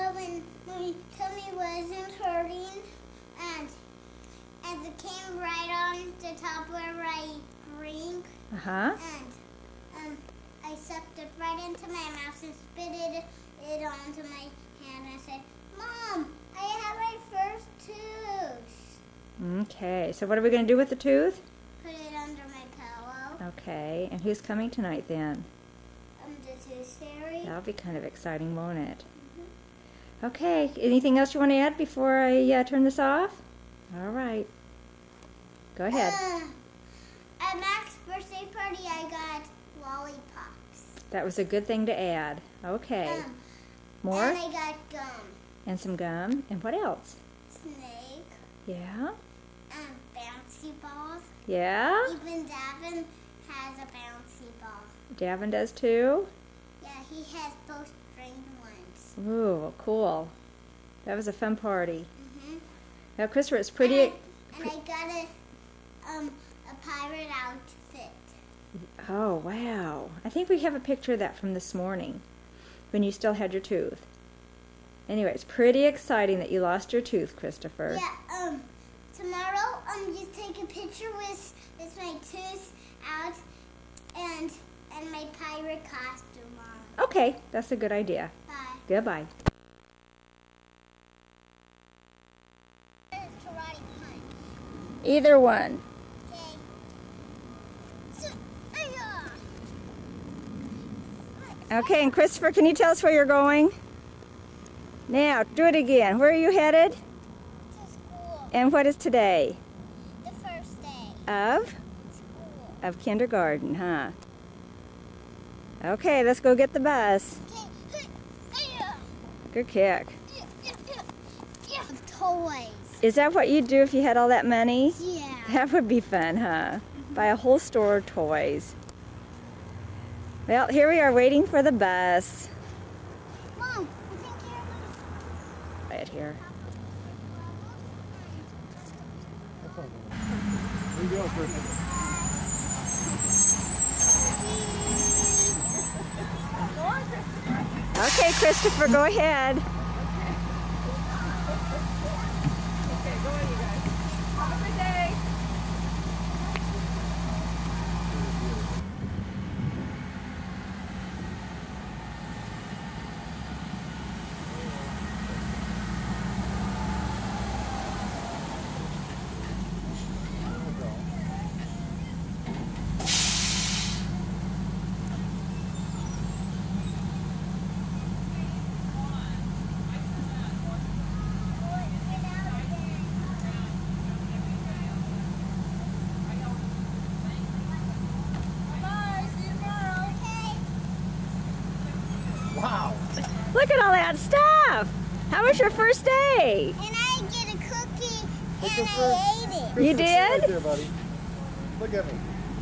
and it came right on the top where I drink. Uh-huh. And um, I sucked it right into my mouth and spitted it onto my hand. I said, Mom, I have my first tooth. Okay, so what are we going to do with the tooth? Put it under my pillow. Okay, and who's coming tonight then? Um, the tooth fairy. That'll be kind of exciting, won't it? Mm-hmm. Okay, anything else you want to add before I uh, turn this off? All right. Go ahead. Uh, at Max's birthday party, I got lollipops. That was a good thing to add. Okay. Um, More? And I got gum. And some gum. And what else? Snake. Yeah? And bouncy balls. Yeah? Even Davin has a bouncy ball. Davin does too? Yeah, he has both stringed ones. Ooh, cool. That was a fun party. Mm-hmm. Now, Christopher, it's pretty... And I, and I got a, um, a pirate outfit. Oh, wow. I think we have a picture of that from this morning when you still had your tooth. Anyway, it's pretty exciting that you lost your tooth, Christopher. Yeah, um, tomorrow, um, just take a picture with, with my tooth out and, and my pirate costume on. Okay, that's a good idea. Bye. Goodbye. Karate punch. Either one. Okay, and Christopher, can you tell us where you're going? Now, do it again. Where are you headed? To school. And what is today? The first day. Of? School. Of kindergarten, huh? Okay, let's go get the bus. Good kick. Yeah, toys. Is that what you'd do if you had all that money? Yeah. That would be fun, huh? Buy a whole store of toys. Well, here we are waiting for the bus. Mom, I think you're... Right here. Where you going, Christopher? Okay, Christopher, go ahead. Okay, go on, you guys. Have a good day. Wow. Look at all that stuff. How was your first day? And I get a cookie and Christopher. I ate it. You Christopher, sit right did? there, buddy. Look at me.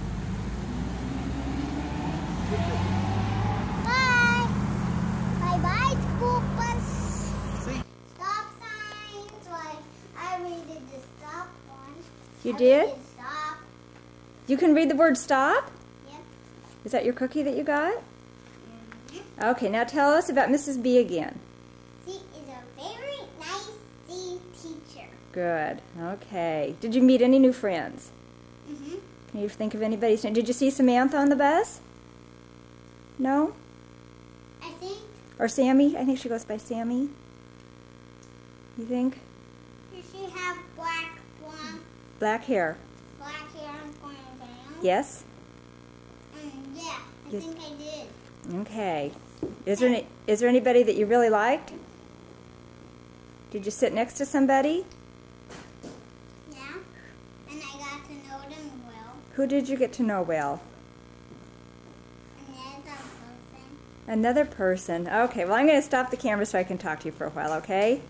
Bye. Bye-bye, school bus. See? Stop signs, like I read the stop one. You I did? read stop. You can read the word stop? Yep. Is that your cookie that you got? Mm-hmm. Okay, now tell us about Missus B again. She is a very nice teacher. Good. Okay. Did you meet any new friends? Mm-hmm. Can you think of anybody's name? Did you see Samantha on the bus? No? I think. Or Sammy? I think she goes by Sammy. You think? Does she have black blonde, Black hair. black hair and pointed down? Yes? Mm, yeah, I Yes. think I did. Okay. Is there any, is there anybody that you really liked? Did you sit next to somebody? Yeah. And I got to know them well. Who did you get to know well? Another person. Another person. Okay, well, I'm going to stop the camera so I can talk to you for a while, okay?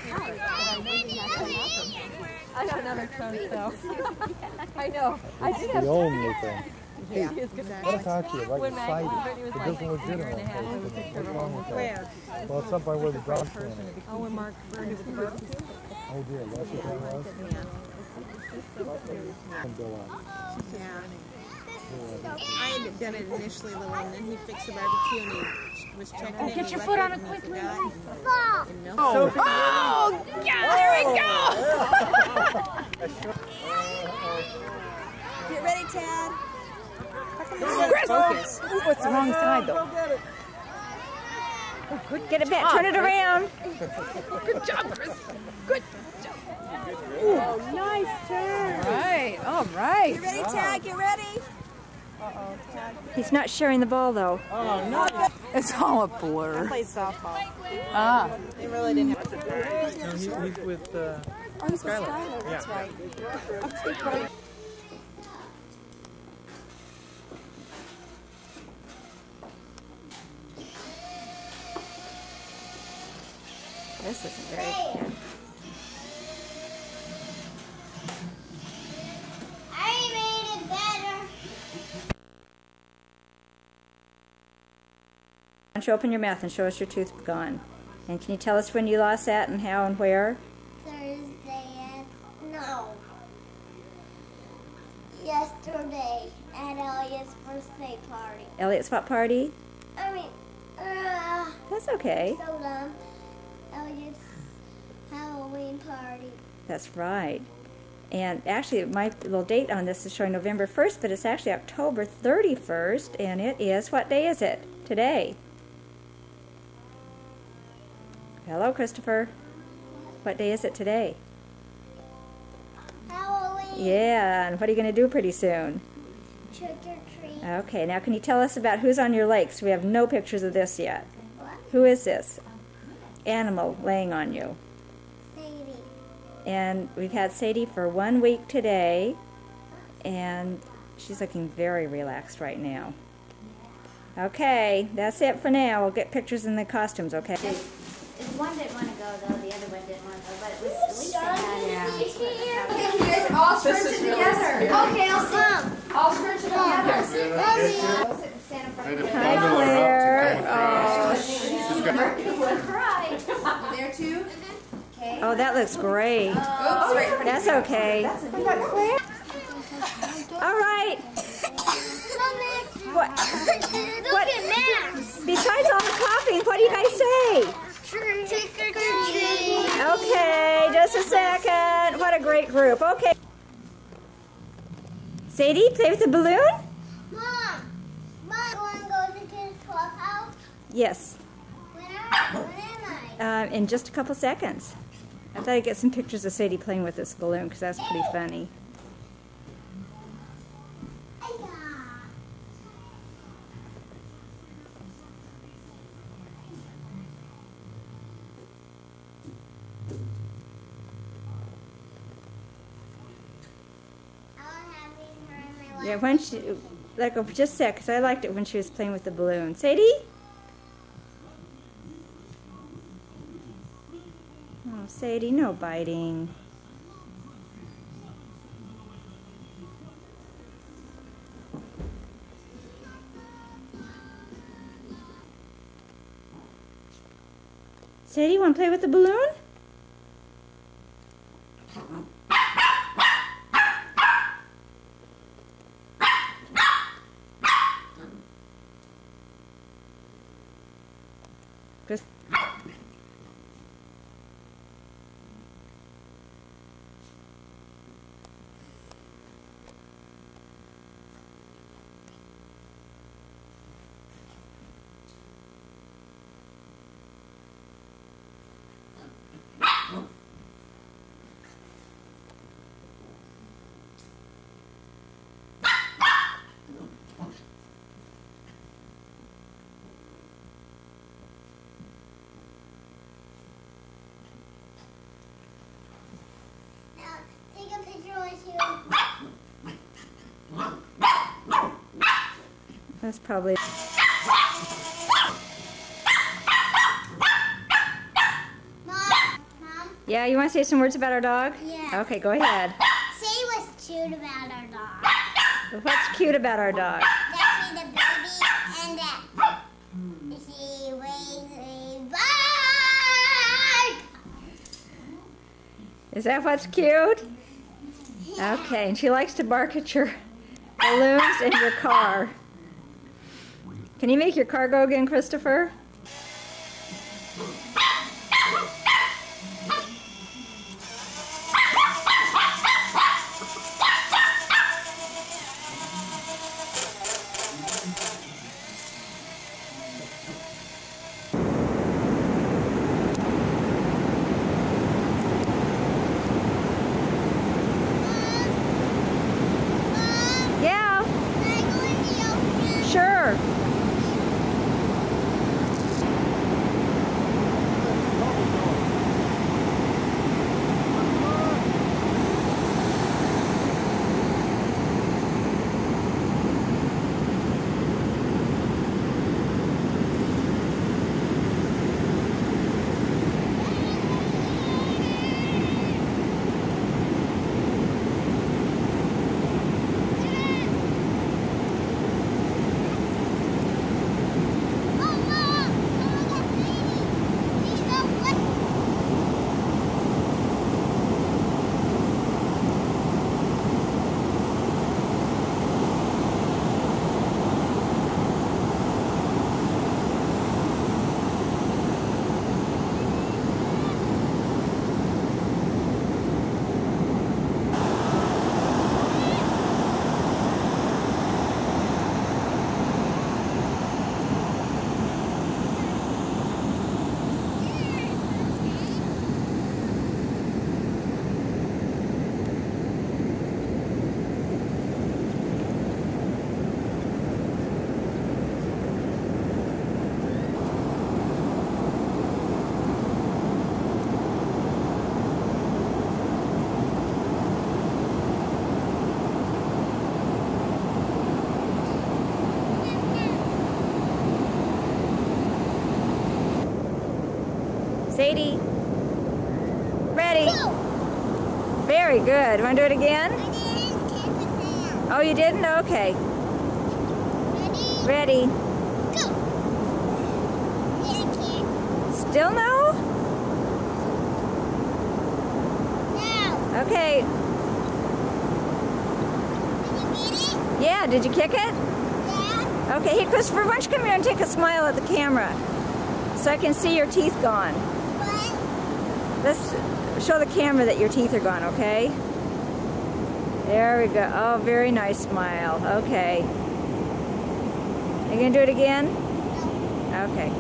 I got another trunk, though. I know. I did The have only thing. Yeah. I want to talk to you, like When Maggie, excited. Brittany was It like doesn't look a good year on and a half, I was What's wrong with that? Where? Well, it's up by where the dog's standing. Oh, when Mark burned it with the barbecue? Oh dear, that's what that was? And go on. Yeah. I had done it initially, the one, then he fixed the barbecue and he was checking it. Get and your he foot left on it it and he quickly. forgot. Fall. And no- Oh, yeah, there we go! Oh, it's the wrong side though. Oh, good. Get it back. Turn it around. Good job, Chris. Good job. Oh, nice turn. All right. All right. You ready, Tag? You ready? Uh-oh, Tag. He's not sharing the ball though. Oh, no. It's all a blur. I played softball. Ah. They really didn't have to. No, he's, he's with uh, Oh, he's with Skylar. Skylar. That's Yeah. right. Okay, great. This isn't very good. I made it better. Why don't you open your mouth and show us your tooth gone? And can you tell us when you lost that and how and where? Thursday at no. Yesterday at Elliot's birthday party. Elliot's what party? I mean, uh, That's okay. so dumb. Elliot's Halloween party. That's right. And actually, my little date on this is showing November first, but it's actually October thirty-first, and it is, what day is it? Today. Hello, Christopher. What day is it today? Halloween. Yeah, and what are you going to do pretty soon? Trick or treat. Okay, now can you tell us about who's on your lakes? We have no pictures of this yet. What? Who is this animal laying on you? Sadie. And we've had Sadie for one week today, and she's looking very relaxed right now. Okay, that's it for now. We'll get pictures in the costumes, okay? If one didn't want to go, though, the other one didn't want to go, but it was at least they had Okay, you guys all scrunch it together. Okay, I'll come. All scrunch it together. Hi, Claire. You there too? Oh, that looks great. Oops, right. That's okay. All right. What? Look at Max. Besides all the coughing, what do you guys say? Trick or treat. Okay, just a second. What a great group. Okay. Sadie, play with the balloon? Mom, Mom, you want to go to Kids Clubhouse? Yes. When, are, when am I? Uh, in just a couple seconds. I thought I'd get some pictures of Sadie playing with this balloon because that's pretty funny. Yeah, when she, like, oh, just a sec, because I liked it when she was playing with the balloon. Sadie? Oh, Sadie, no biting. Sadie, you want to play with the balloon? Just Take a picture with you. That's probably... Mom, Mom. Yeah, you want to say some words about our dog? Yeah. Okay, go ahead. Say what's cute about our dog. What's cute about our dog? That see the baby and that he weighs a bike. Is that what's cute? Okay, and she likes to bark at your balloons in your car. Can you make your car go again, Christopher? Very good. Want to do it again? Oh, you didn't? Okay. Ready? Go. Still no? Now. Okay. Did you get it? Yeah, did you kick it? Yeah. Okay, hey Christopher, why don't you come here and take a smile at the camera so I can see your teeth gone. What? Let's show the camera that your teeth are gone, okay? There we go. Oh, very nice smile. Okay. You gonna do it again? Okay.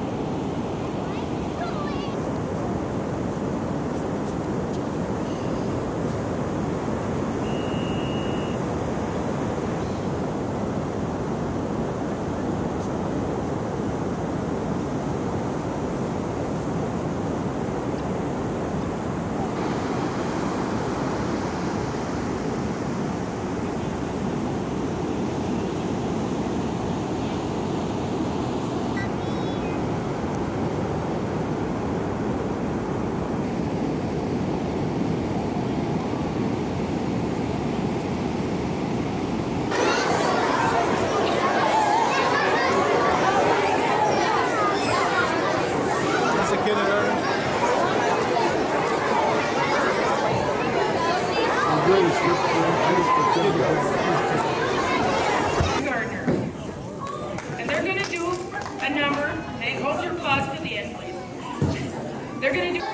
Gardner. And they're going to do a number. Hey, hold your applause to the end, please. They're going to do...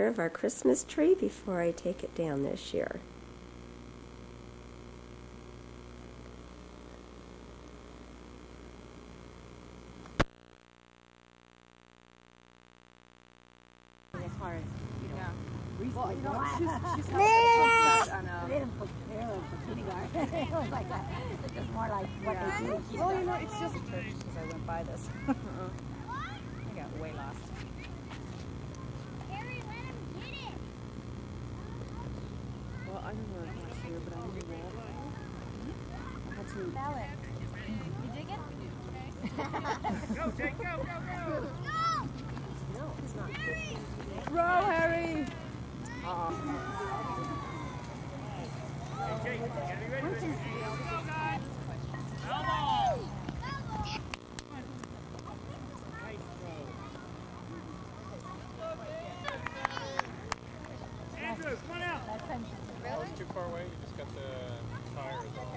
care of our Christmas tree before I take it down this year. As far as, you know, Well, you know, she's, she's Man! on a, they didn't prepare them for kindergarten. It was like that. It's just more like what Yeah. they do. Well, you know, it's just church because I went by this. uh-uh. I got way lost. Harry, let him get it. Well, I don't know if much here, but I knew that. I had to Smell it. You dig it? Go, Jake, go, go, go! no, it's not. Throw, Harry! Uh-uh. Hey, Jake, you gotta be ready for this. Go, guys! Andrew, come on out! Oh, it's too far away. You just got the tires on.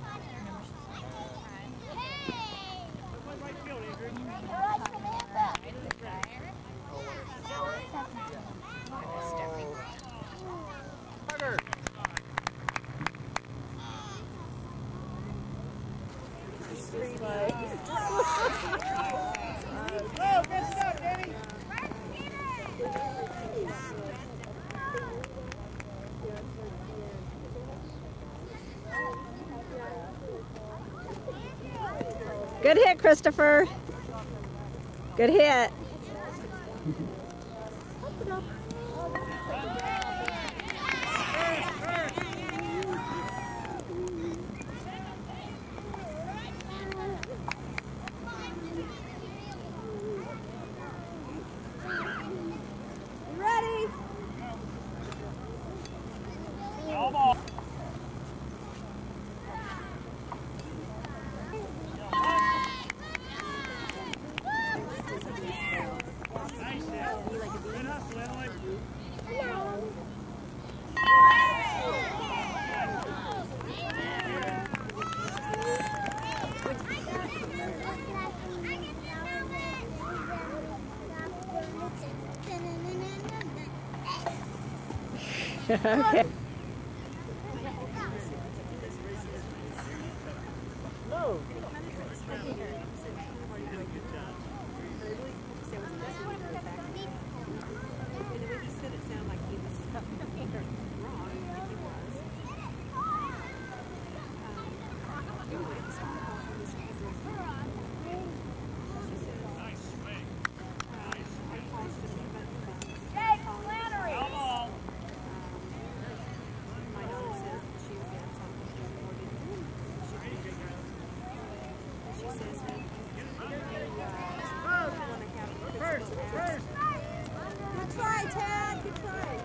One right field, Andrew. Hunter! Oh, good stuff, Danny! Good hit, Christopher. Good hit. Ready? All ball. Nice hit. Good hustle, Emily. Okay. No. Good try, Tad. Good try.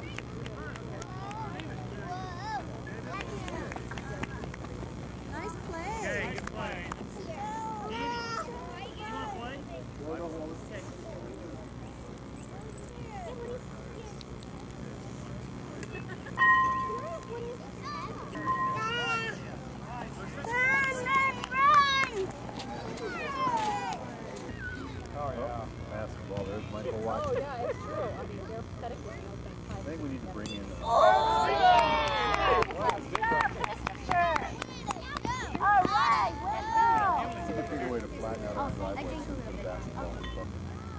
Nice play. Okay, good play. Danny, you want to play? Oh, yeah. Basketball, there's Michael Watson. Oh, yeah, it's true. I mean, they're pathetically I think we need to bring in. All right, It's a good way to flatten out our driveway for the basketball and stuff.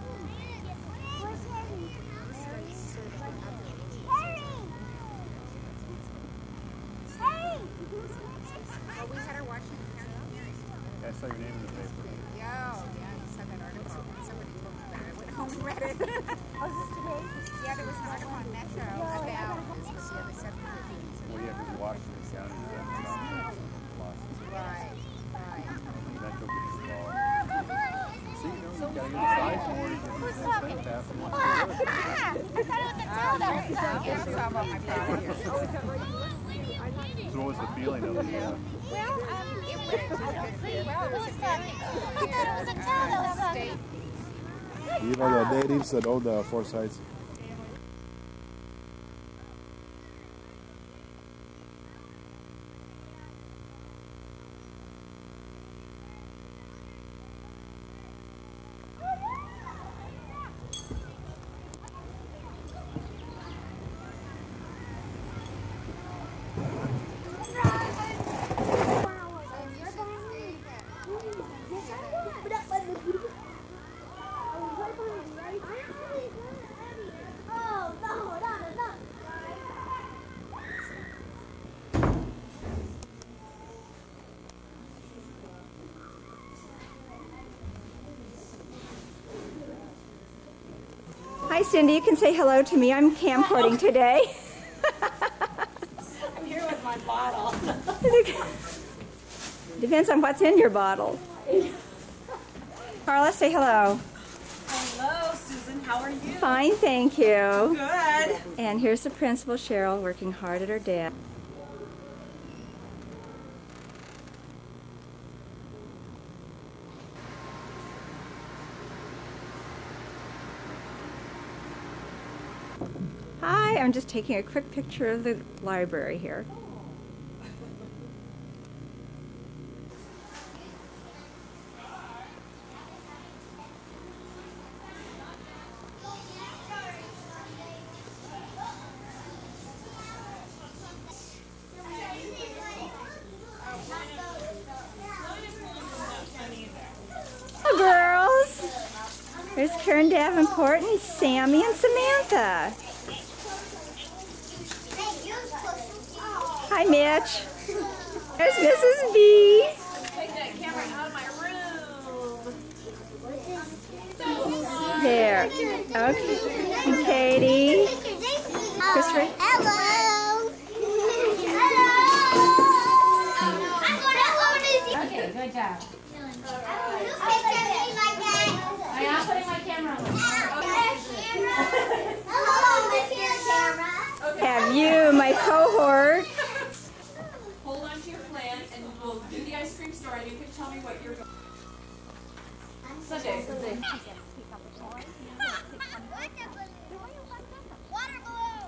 we had her watching the county. I saw your name in the paper. Yeah, yeah, you saw that article. Somebody told me about it. I went home and read it. Oh, is this today? Yeah, there was an article on Metro about this was the other seventeen. Well, yeah, because Washington County is that lost. Right, right. Metro gets involved. See, you know, you gotta get the size more to get these things sent fast and I thought it was the tail that was So what was the feeling of the uh, Well, um, it went pretty well. It was talking. I thought it was a tail that was talking. You know the natives that own the Forsyths? Hi, Cindy. You can say hello to me. I'm camcording today. I'm here with my bottle. Depends on what's in your bottle. Carla, say hello. Hello, Susan. How are you? Fine, thank you. Good. And here's the principal, Cheryl, working hard at her desk. Hi, I'm just taking a quick picture of the library here. Hello, girls. There's Karen Davenport and Sammy and Samantha. Hi, Mitch. There's Missus B. Take that camera out of my room. There. Okay. And Katie. Christopher. Hello. Okay, good job. I'm not putting my camera on. Have you, my cohort. Hold on to your plan, and we'll do the ice cream store, and you can tell me what you're going. Sunday, Sunday. Water balloon.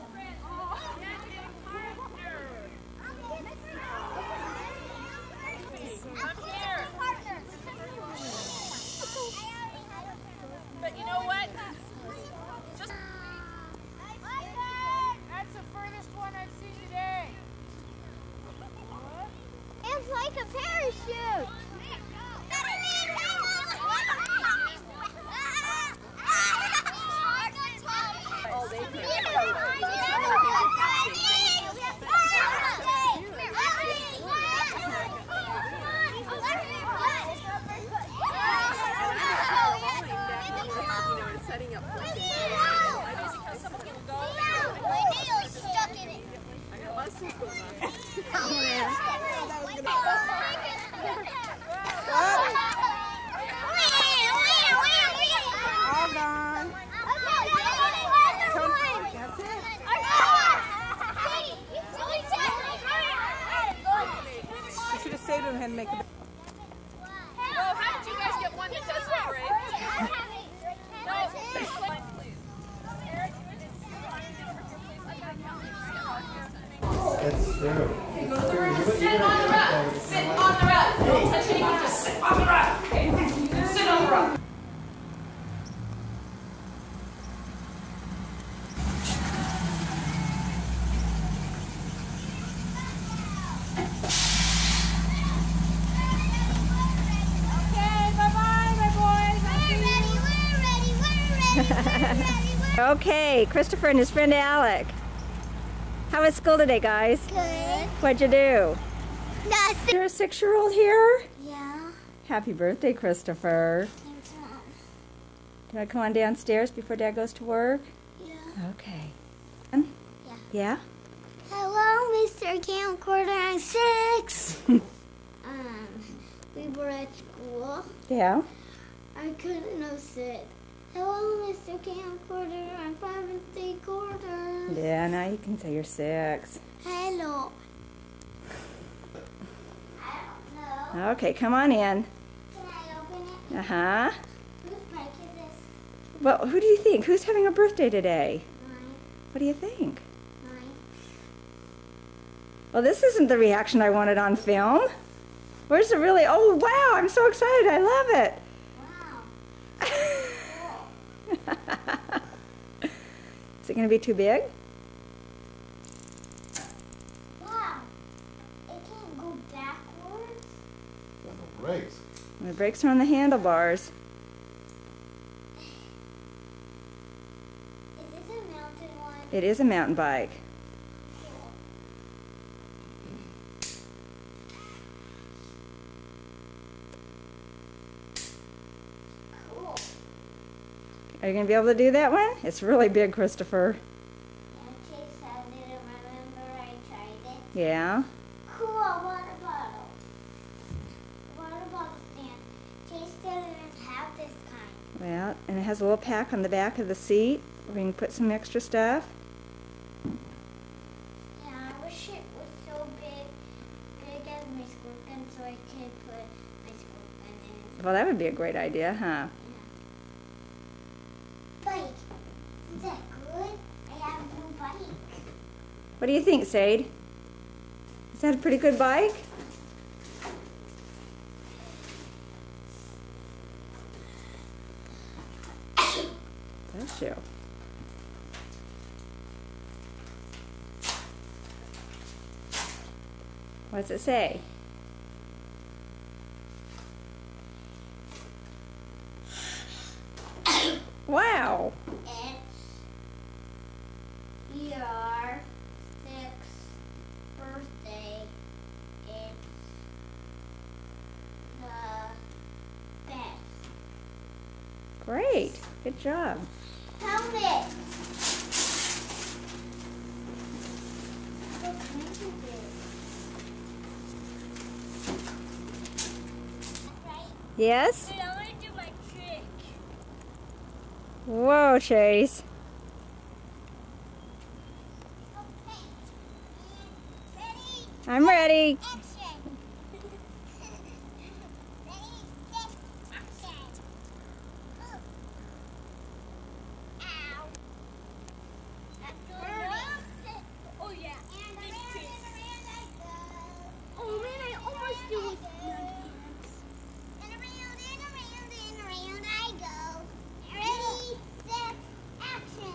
But you know what? Just That's the furthest one I've seen today. It's like a parachute. all day. Setting up. All gone. You should have saved him and make a. Oh, how did you guys get one that does that, Ray? No, please. That's true. Okay, go to the room. Sit on the rug. Sit on the rug. Don't touch anything. Just sit on the rug. Okay. Sit on the rug. Okay, Christopher and his friend Alec. How was school today, guys? Good. What'd you do? Nothing. You're a six-year-old here? Yeah. Happy birthday, Christopher. Thanks, Mom. Do I come on downstairs before Dad goes to work? Yeah. Okay. Yeah. Yeah? Hello, Mister Camcorder. I'm six. um, we were at school. Yeah? I couldn't know sit. Hello, Mister Camcorder. I'm five and three quarters. Yeah, now you can say you're six. Hello. I don't know. Okay, come on in. Can I open it? Uh-huh. Whose bike is this? Well, who do you think? Who's having a birthday today? Mine. What do you think? Mine. Well, this isn't the reaction I wanted on film. Where's the really... Oh, wow, I'm so excited. I love it. Is it going to be too big? Wow. It can't go backwards. Got no brakes. The brakes are on the handlebars. Is this a mountain one? It is a mountain bike. Cool. Are you going to be able to do that one? It's really big, Christopher. Yeah, Chase, I didn't remember I tried it. Yeah. Cool, water bottle. Water bottle stand. Chase didn't have this kind. Well, and it has a little pack on the back of the seat where you can put some extra stuff. Yeah, I wish it was so big, big as my squirt gun so I could put my squirt gun in. Well, that would be a great idea, huh? Bike. Is that good? I have a new bike. What do you think, Sade? Is that a pretty good bike? Bless you. What's it say? Wow. It's your sixth birthday. It's the best. Great. Good job. Helmet. What kind is it? Yes? Wait, I want to do my trick. Whoa, Chase. I'm ready. Oh yeah. Oh man, I almost do it. And around and around and around I go. Ready, set, action.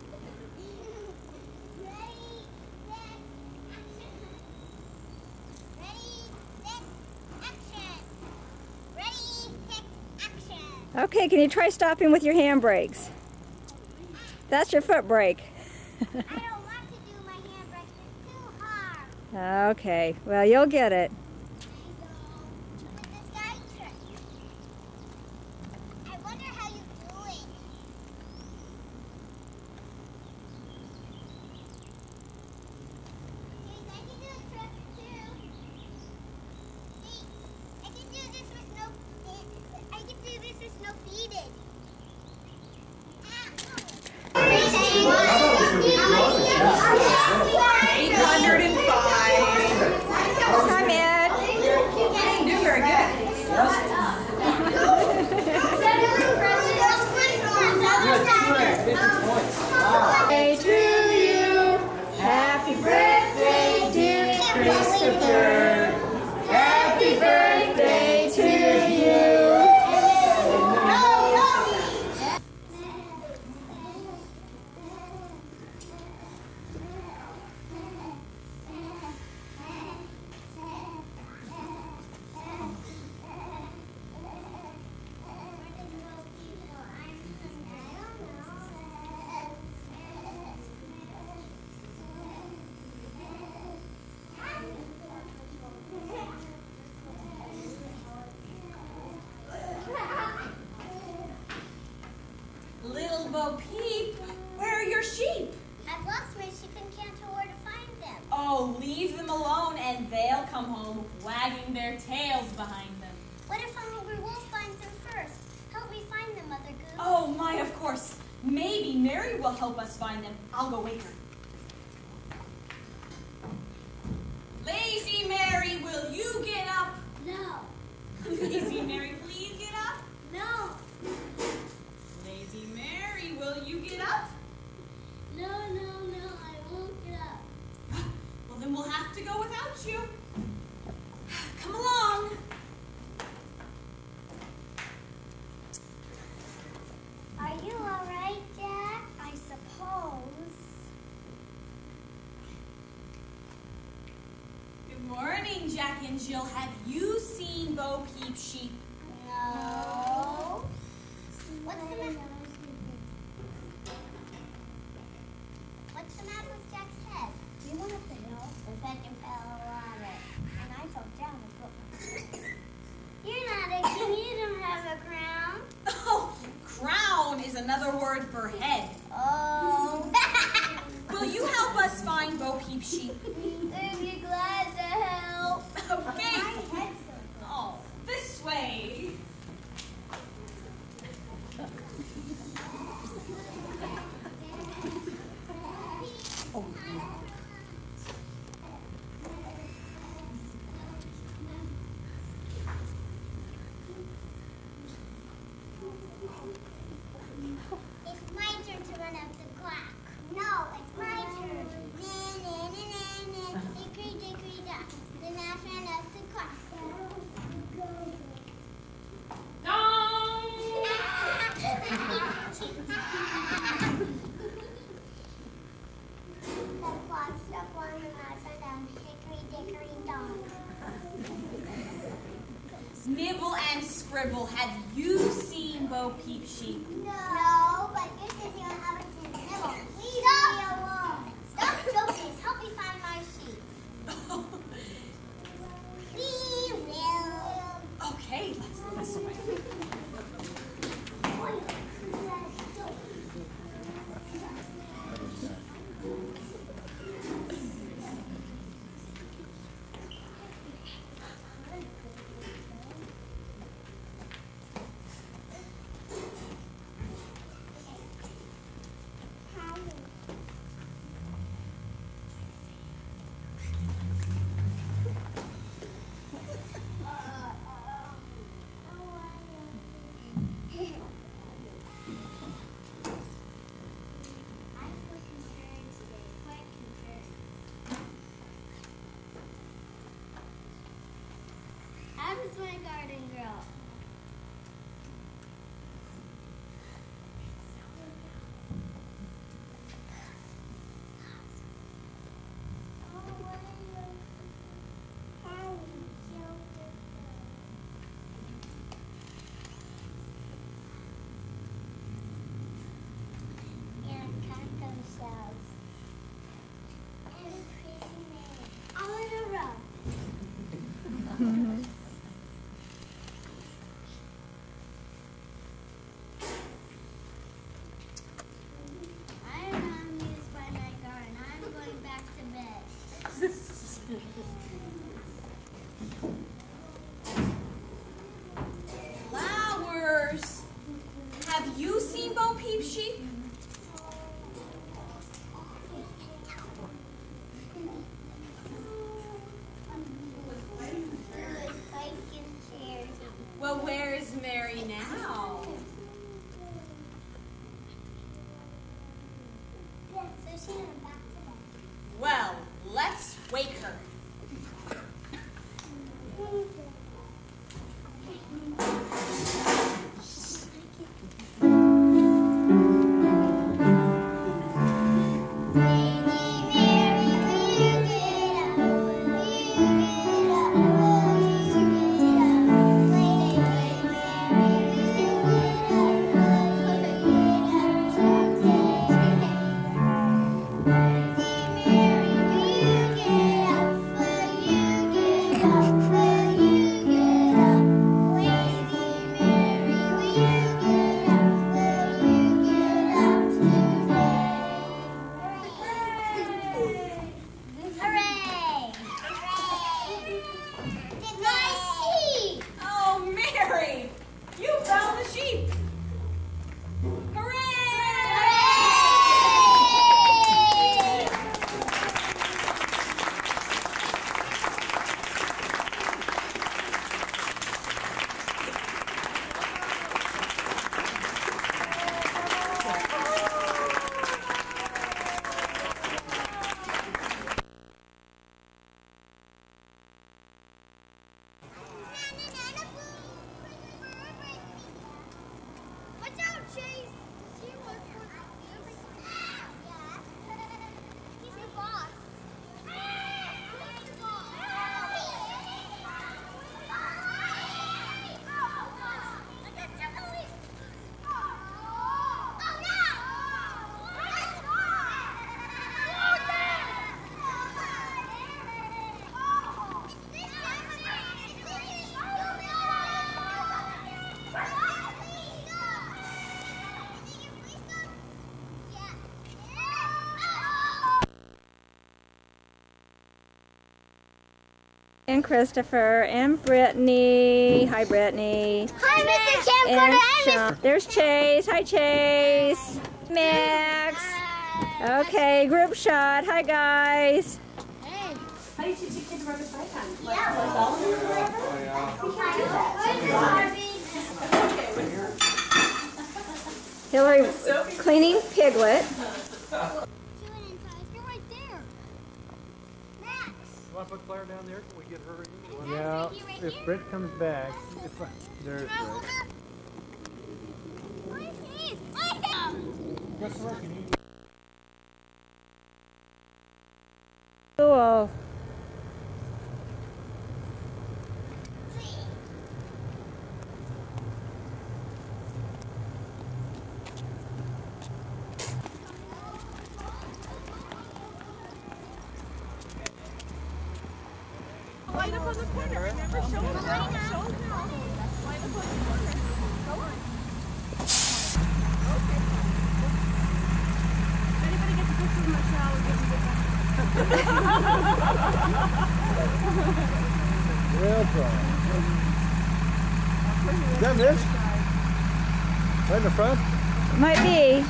Ready, set, action. Ready, set, action. Ready, set, action. Okay, can you try stopping with your handbrakes? That's your foot brake. I don't want to do my handbrake. It's too hard. Okay, well, you'll get it. With this guy trick. I wonder how you do it. Guys, I can do a trick too. See, I can do this with no. I can do this with no feeded. eight hundred five. Come in. You're very good. Birthday to you. Happy birthday, dear Christopher. Happy birthday to you. Little Bo Peep, where are your sheep? I've lost my sheep and can't tell where to find them. Oh, leave them alone and they'll come home wagging their tails behind them. What if a hungry wolf finds them first? Help me find them, Mother Goose. Oh my, of course. Maybe Mary will help us find them. I'll go wake her. Lazy Mary, will you get up? No. Lazy Mary, please get up. No. Lazy Mary, will you get up? No, no, no, I won't get up. Well, then we'll have to go without you. Come along. Are you all right, Jack? I suppose. Good morning, Jack and Jill. Have you seen Bo Peep's sheep? No. What's the matter? What's the matter with Jack's head? We went up the hill. The second fell on it. And I fell down and put my You're not a king. You don't have a crown. Oh, crown is another word for head. Oh. Will you help us find Bo Peep sheep? I'd be glad to help. Okay. Oh, this way. Oh. It's my turn to run up the clock. No, it's my turn. Na, na, na, na, na. Dickory, dickory, dock. The mouse ran up the clock. The clock struck one, the mouse ran down. Hickory, dickory, dock. Nibble and Scribble, have you seen Bo Peep sheep? No, but good to see on Albertson Nibble. Leave me alone. Stop joking. Help me find my sheep. We will. Okay, let's go this way. I was my garden girl. And cut themselves. And pretty man. All in a row. I am not amused by my garden. I'm going back to bed. Flowers. Have you seen Bo Peep sheep? Well, where is Mary now? So she went back to bed. Well, let's wake her. and Christopher and Brittany. Hi, Brittany. Hi, Mister Camcorder And and Sean. There's Chase. Hi, Chase. Max. Okay, group shot. Hi, guys. How do you teach your kids to ride a bike on? Hillary cleaning Piglet. You want to put Claire down there? Can we get her in? Yeah, if Britt comes back, if I, there's Britt. Christopher, can you? Cool. Line up on the corner, remember? Shoulder roll, shoulder roll. Line up on the corner. Go on. Okay. If anybody gets a picture of Michelle, we'll give them the Real try. Is that Mitch? Right in the front? Might be.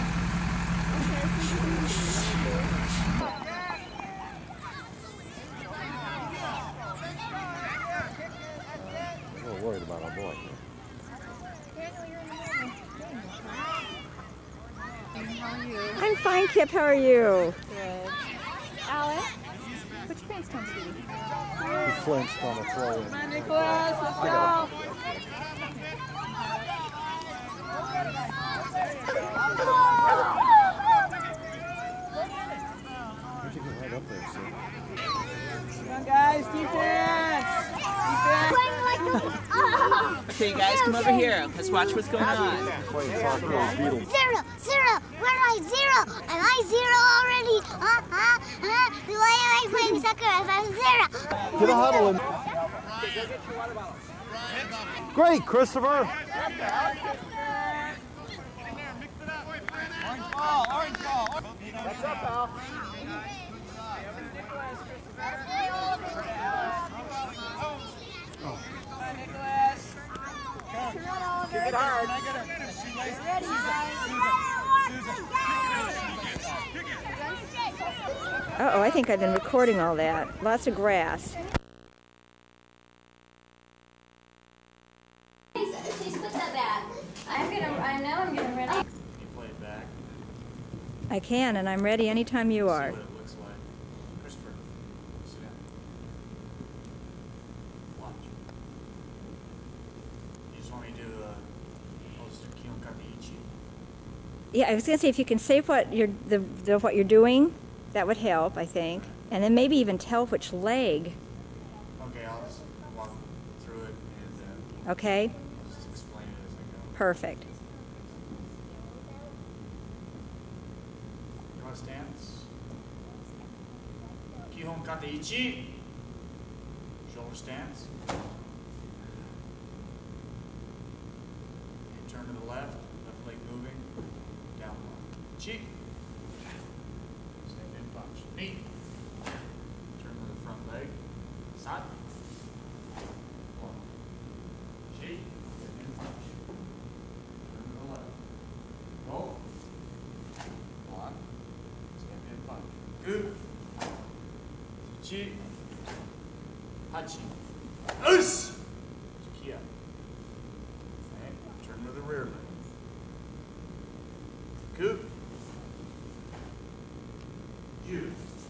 I'm a little worried about our boy. How are you? I'm fine, Kip. How are you? Good. Alex, put your pants down, sweetie. He flinched on the throw. Come on, Nicholas, let's go. Where'd you get right up there, sir? Come on, guys, defense! Defense! Okay, you guys, come over here. Let's watch what's going on. Zero, zero. Where am I? Zero. Am I zero already? Uh, uh, uh. Why am I playing soccer if I'm zero? Get a huddle in. Great, Christopher. Orange ball, orange ball. What's up, Al? Kick it hard. Uh-oh, I think I've been recording all that. Lots of grass. Please, please put that back. I'm gonna, I know I'm gonna run out. Can you play it back? I can, and I'm ready anytime you are. See what it looks like. Christopher, sit down. Watch. You just want me to do, uh, I'll just do Kion Kakeichi. Yeah, I was gonna say if you can say what you're the, the what you're doing, that would help, I think, and then maybe even tell which leg. Okay, I'll just walk through it and uh, Okay. I'll just explain it as I go. Perfect. You want to stance? Kihon Kateichi. Shoulder stance. And turn to the left. Left leg moving. Down one. Chi. Step in punch. Knee. Turn to the front leg. Side. One. Chi. Step in punch. Turn to the left. Go. Block. Step in punch. Good. Chi. Hachi. Us. Kia. Okay. Turn to the rear leg. Good. You.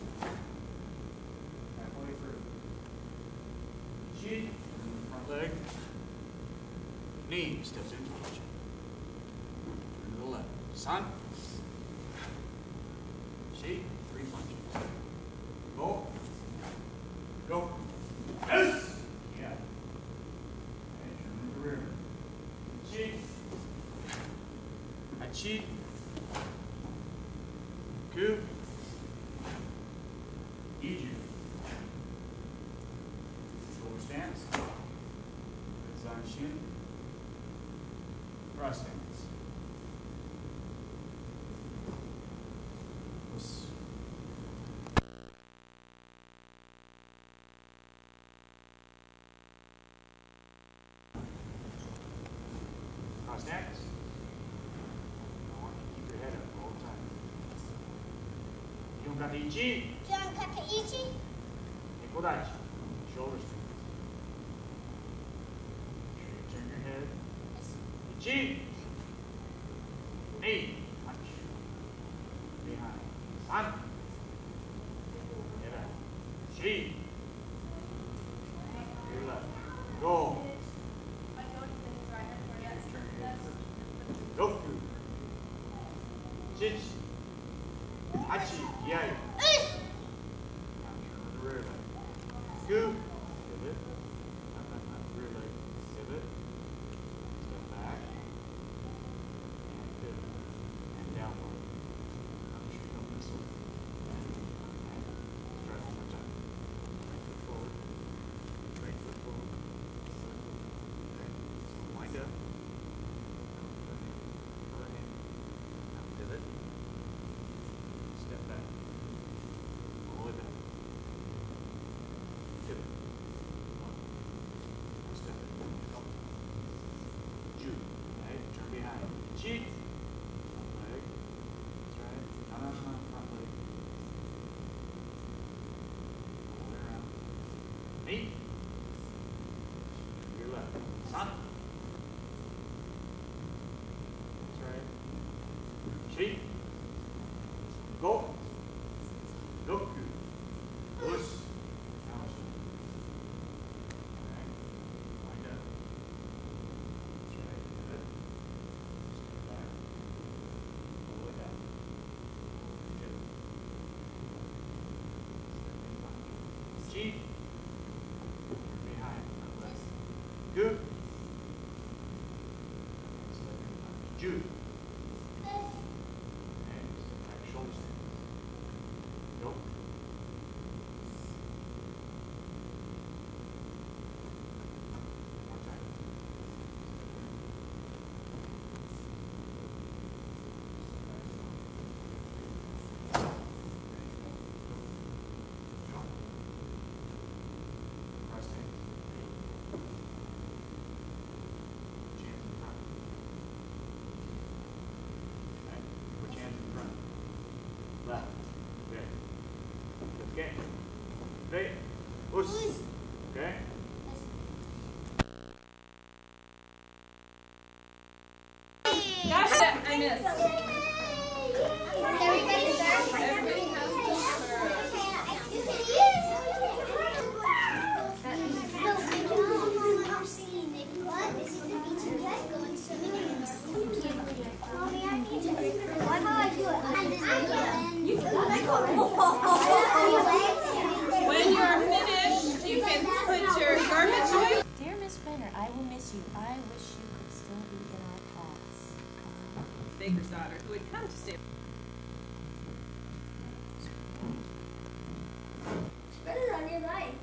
Halfway through. Chi. Turn to the front leg. Knee. Steps into punch. Turn to the left. San. Chi. Three punches. Go. Go. Yes. Yeah. Okay, turn to the rear. Chi. Hachi. Ku. Iju. Shoulder stance. Heads on shin. Cross stance. Let's Cross stance. I want you to keep your head up all the time. Giunkata ichi. Giunkata ichi. Nikodachi. Shoulder straight. Turn your head. Ichi. Knee. Punch. Behind. San. Get out. Shi. Your left. Go. Go. Chich. Hachi. Yai. Now turn the rear leg. Scoop. Pivot. Up, up, up. Rear leg. Pivot. Step back. And pivot. And downward. I'm sure you don't miss it. And try one more time. Right foot forward. Right foot forward. Okay. Wind up. Other hand. Now pivot. Step back. All the way back. Pivot. One. Now step it. Go. Ju. Okay. Turn behind. Chi. Front leg. That's right. Tanasana. Front leg. All the way around. Knee. Your left. San. That's right. Chi. Go. Goku. Push. Tanasana. Okay. Wind up. That's right. Pivot. Step back. All the way down. Pivot. Step in. Chi. Turn behind. Front leg. Good. Step in. Punch. Ju. Okay. Step back. Shoulder stand. Go. One more time. Cross hands. Put your hands in front. Okay. Put your hands in front. Left. Okay. Let's get. Straight. Push. Okay. Gosh, I missed. Everybody start. Everybody has to When you're finished, you can put your garbage away. Dear Miss Brenner, I will miss you. I wish you could still be in our class. Baker's daughter, who had come to stay. Better on your life.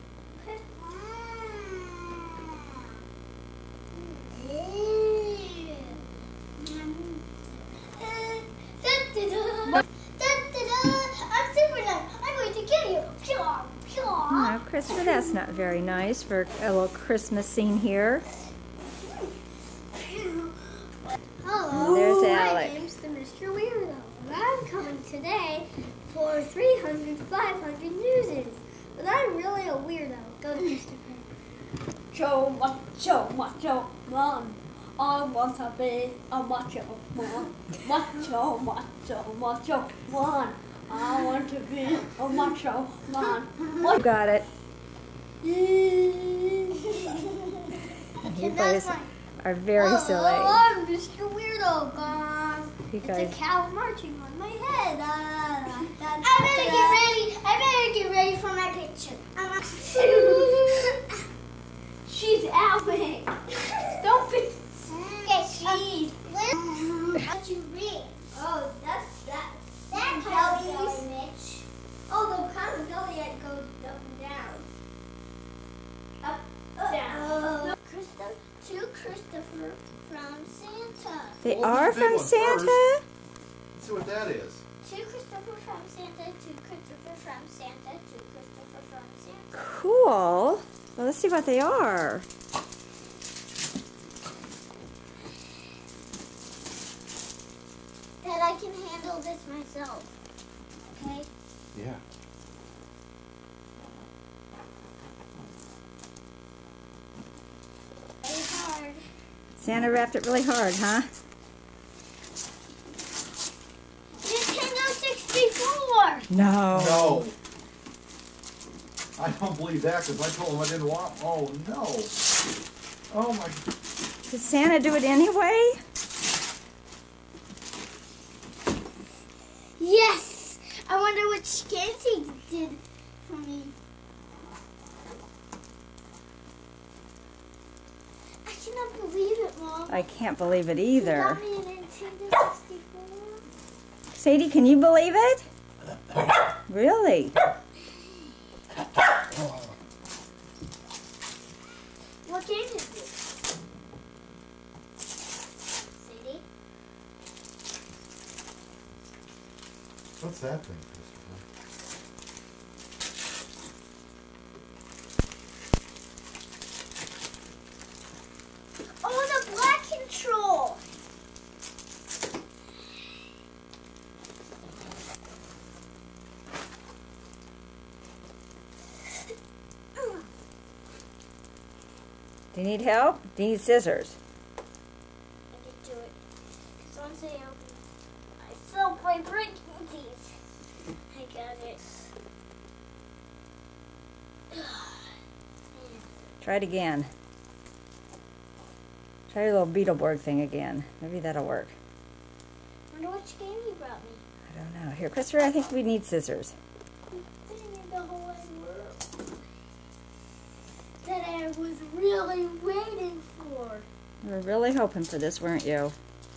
I'm super done. I'm going to kill you. Pure, pure. No, Christopher, that's not very nice for a little Christmas scene here. Hello, There's my Alec. name's the Mister Weirdo, and I'm coming today for three hundred, five hundred newses. But I'm really a weirdo. Go to Christopher. Macho, macho, macho man. I want to be a macho man. Macho, macho, macho man. I want to be a macho man. You got it. You guys are very silly. Oh, I'm Mister Weirdo, guys. You It's guys. a cow marching on my head. Da, da, da, I better get ready. I better get ready for my picture. I'm a She's Alvin. Don't be. Okay, she's. What you read? Oh, that's that. That Kelly's. Mitch. Oh, the kind of belly that goes up and down. Up, down. Christopher, to Christopher from Santa. They Well, are do the big from one Santa? first. Let's see what that is. To Christopher from Santa, to Christopher from Santa, to Christopher from Santa. Cool. Well, let's see what they are. can handle this myself. Okay? Yeah. Very hard. Santa wrapped it really hard, huh? Nintendo sixty-four! No. No. I don't believe that because I told him I didn't want. Oh no. Oh my. Did Santa do it anyway? Yes! I wonder which games he did for me. I cannot believe it, Mom. I can't believe it He either. got me a Nintendo sixty-four. Sadie, can you believe it? Really? What game is this? Sadie? What's that thing, Christopher? Oh, the black control! Do you need help? Do you need scissors? I can do it. Because once I open myself by breaking these, I got it. Try it again. Try your little Beetleborg thing again. Maybe that'll work. I wonder which game you brought me. I don't know. Here, Christopher, I think we need scissors. The whole wide world that I was really waiting for. We were really hoping for this, weren't you?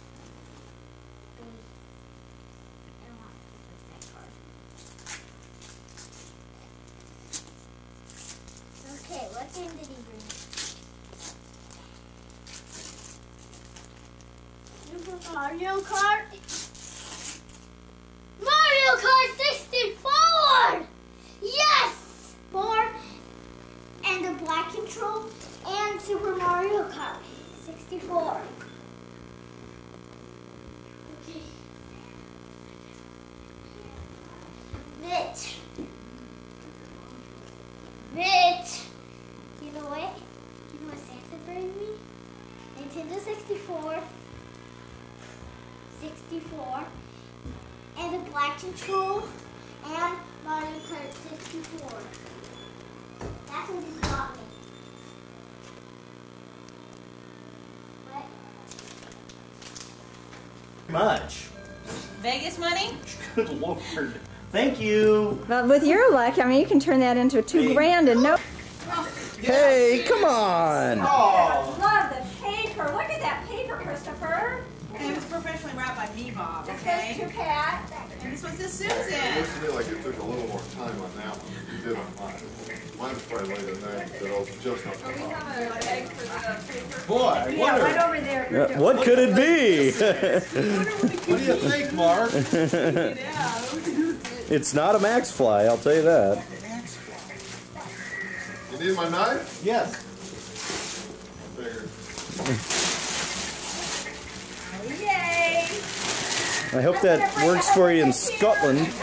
Okay, what game did he bring? Super Mario Kart? Mario Kart sixty-four! Yes! More and the black control and Super Mario Kart sixty-four. Okay. Mitch. Mitch. You know what? You know what Santa bring me? Nintendo sixty-four. sixty-four. And the black control and Mario Kart sixty-four. That's what he got me. What? Much. Vegas money? Good Lord. Thank you. But with your luck, I mean, you can turn that into two grand and no. Hey, come on. I love the paper. Look at that paper, Christopher. And it was professionally wrapped by me, Bob. This Okay. goes to Pat. And this was to It Susan. looks to me like it took a little more time on that one. You did on mine. Mine was probably later than that, but I was just not We come out. have a egg for the paper. Boy, I Yeah, wonder. right over there. Yeah, what could it be? What do you think, Mark? It's not a Max Fly, I'll tell you that. You need my knife? Yes. Figured. Yay! I hope that works for you in Scotland. It's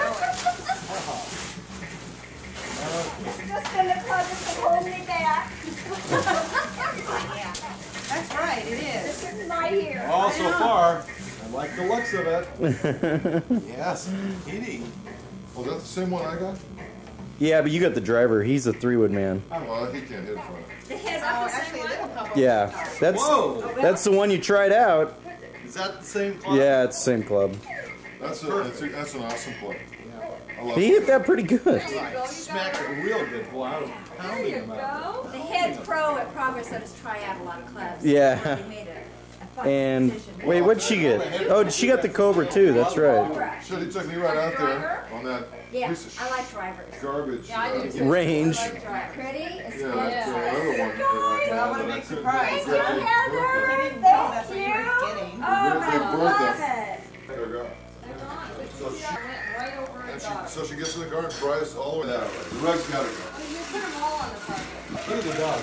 just in the closet to hold me back. Yeah. That's right, it is. This is my year. All so far, I like the looks of it. Yes, kitty. Oh, that's the same one I got? Yeah, but you got the driver. He's a three-wood man. Oh, well, he can't hit from it. The head's Oh, up the actually, same a little one. couple. Yeah, that's Whoa! that's the one you tried out. Is that the same club? Yeah, it's the same club. That's, a, that's, a, that's an awesome play. I love He it. hit that pretty good. I smacked it real good. Boy, I was pounding him out. The head's pro at Progress let us try out a lot of clubs. Yeah. They made a, a fun And decision. wait, what'd she get? Oh, she got the Cobra too. That's right. Should he took me right out there on that Yeah, piece of I like drivers. garbage. Yeah, I do uh, too. Range. Pretty, it's Yeah, fun. that's the other one. that I Well, had what a that I big couldn't surprise. get Thank you, a Heather. I didn't know that's Thank what you were you. getting. Oh, I Birthday. love it. There we go. So she, Went right over and and she, got it. so she gets in the car and drives all the way that way. The rug's gotta go. Oh, you put them all on the carpet. Look at the dog.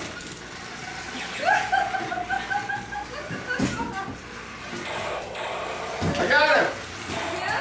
I got him!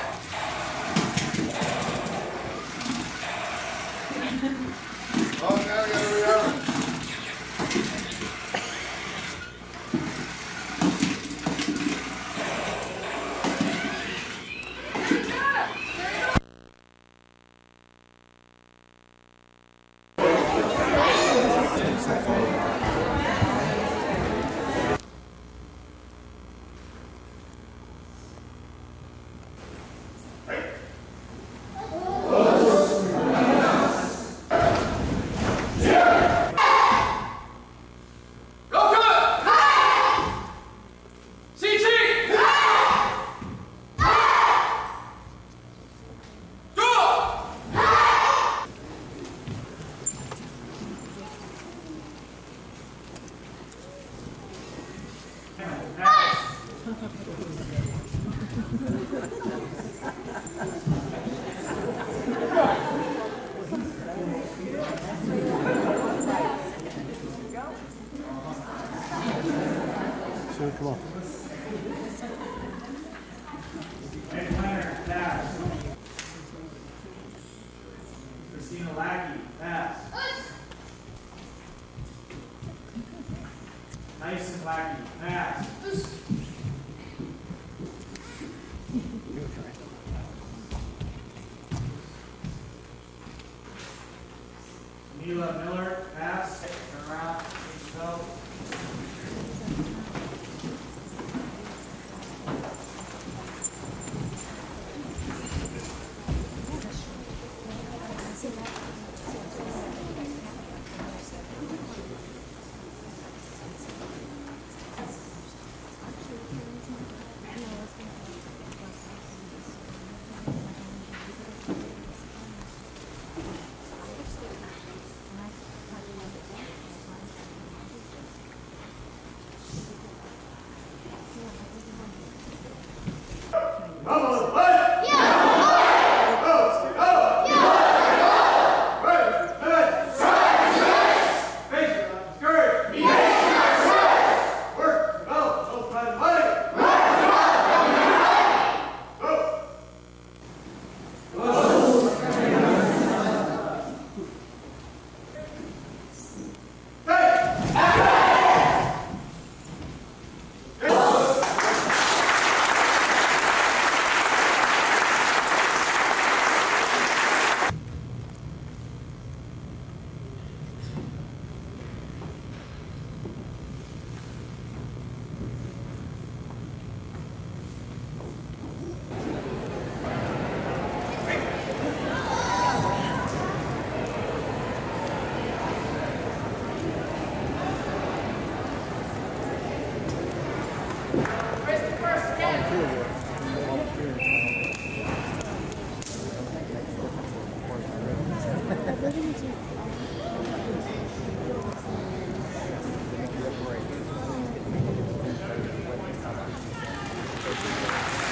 So, come on. Hey, Leonard, pass. Christina Lackey, pass. Tyson Lackey, pass. Mila Miller, pass. Turn around, go. Thank you.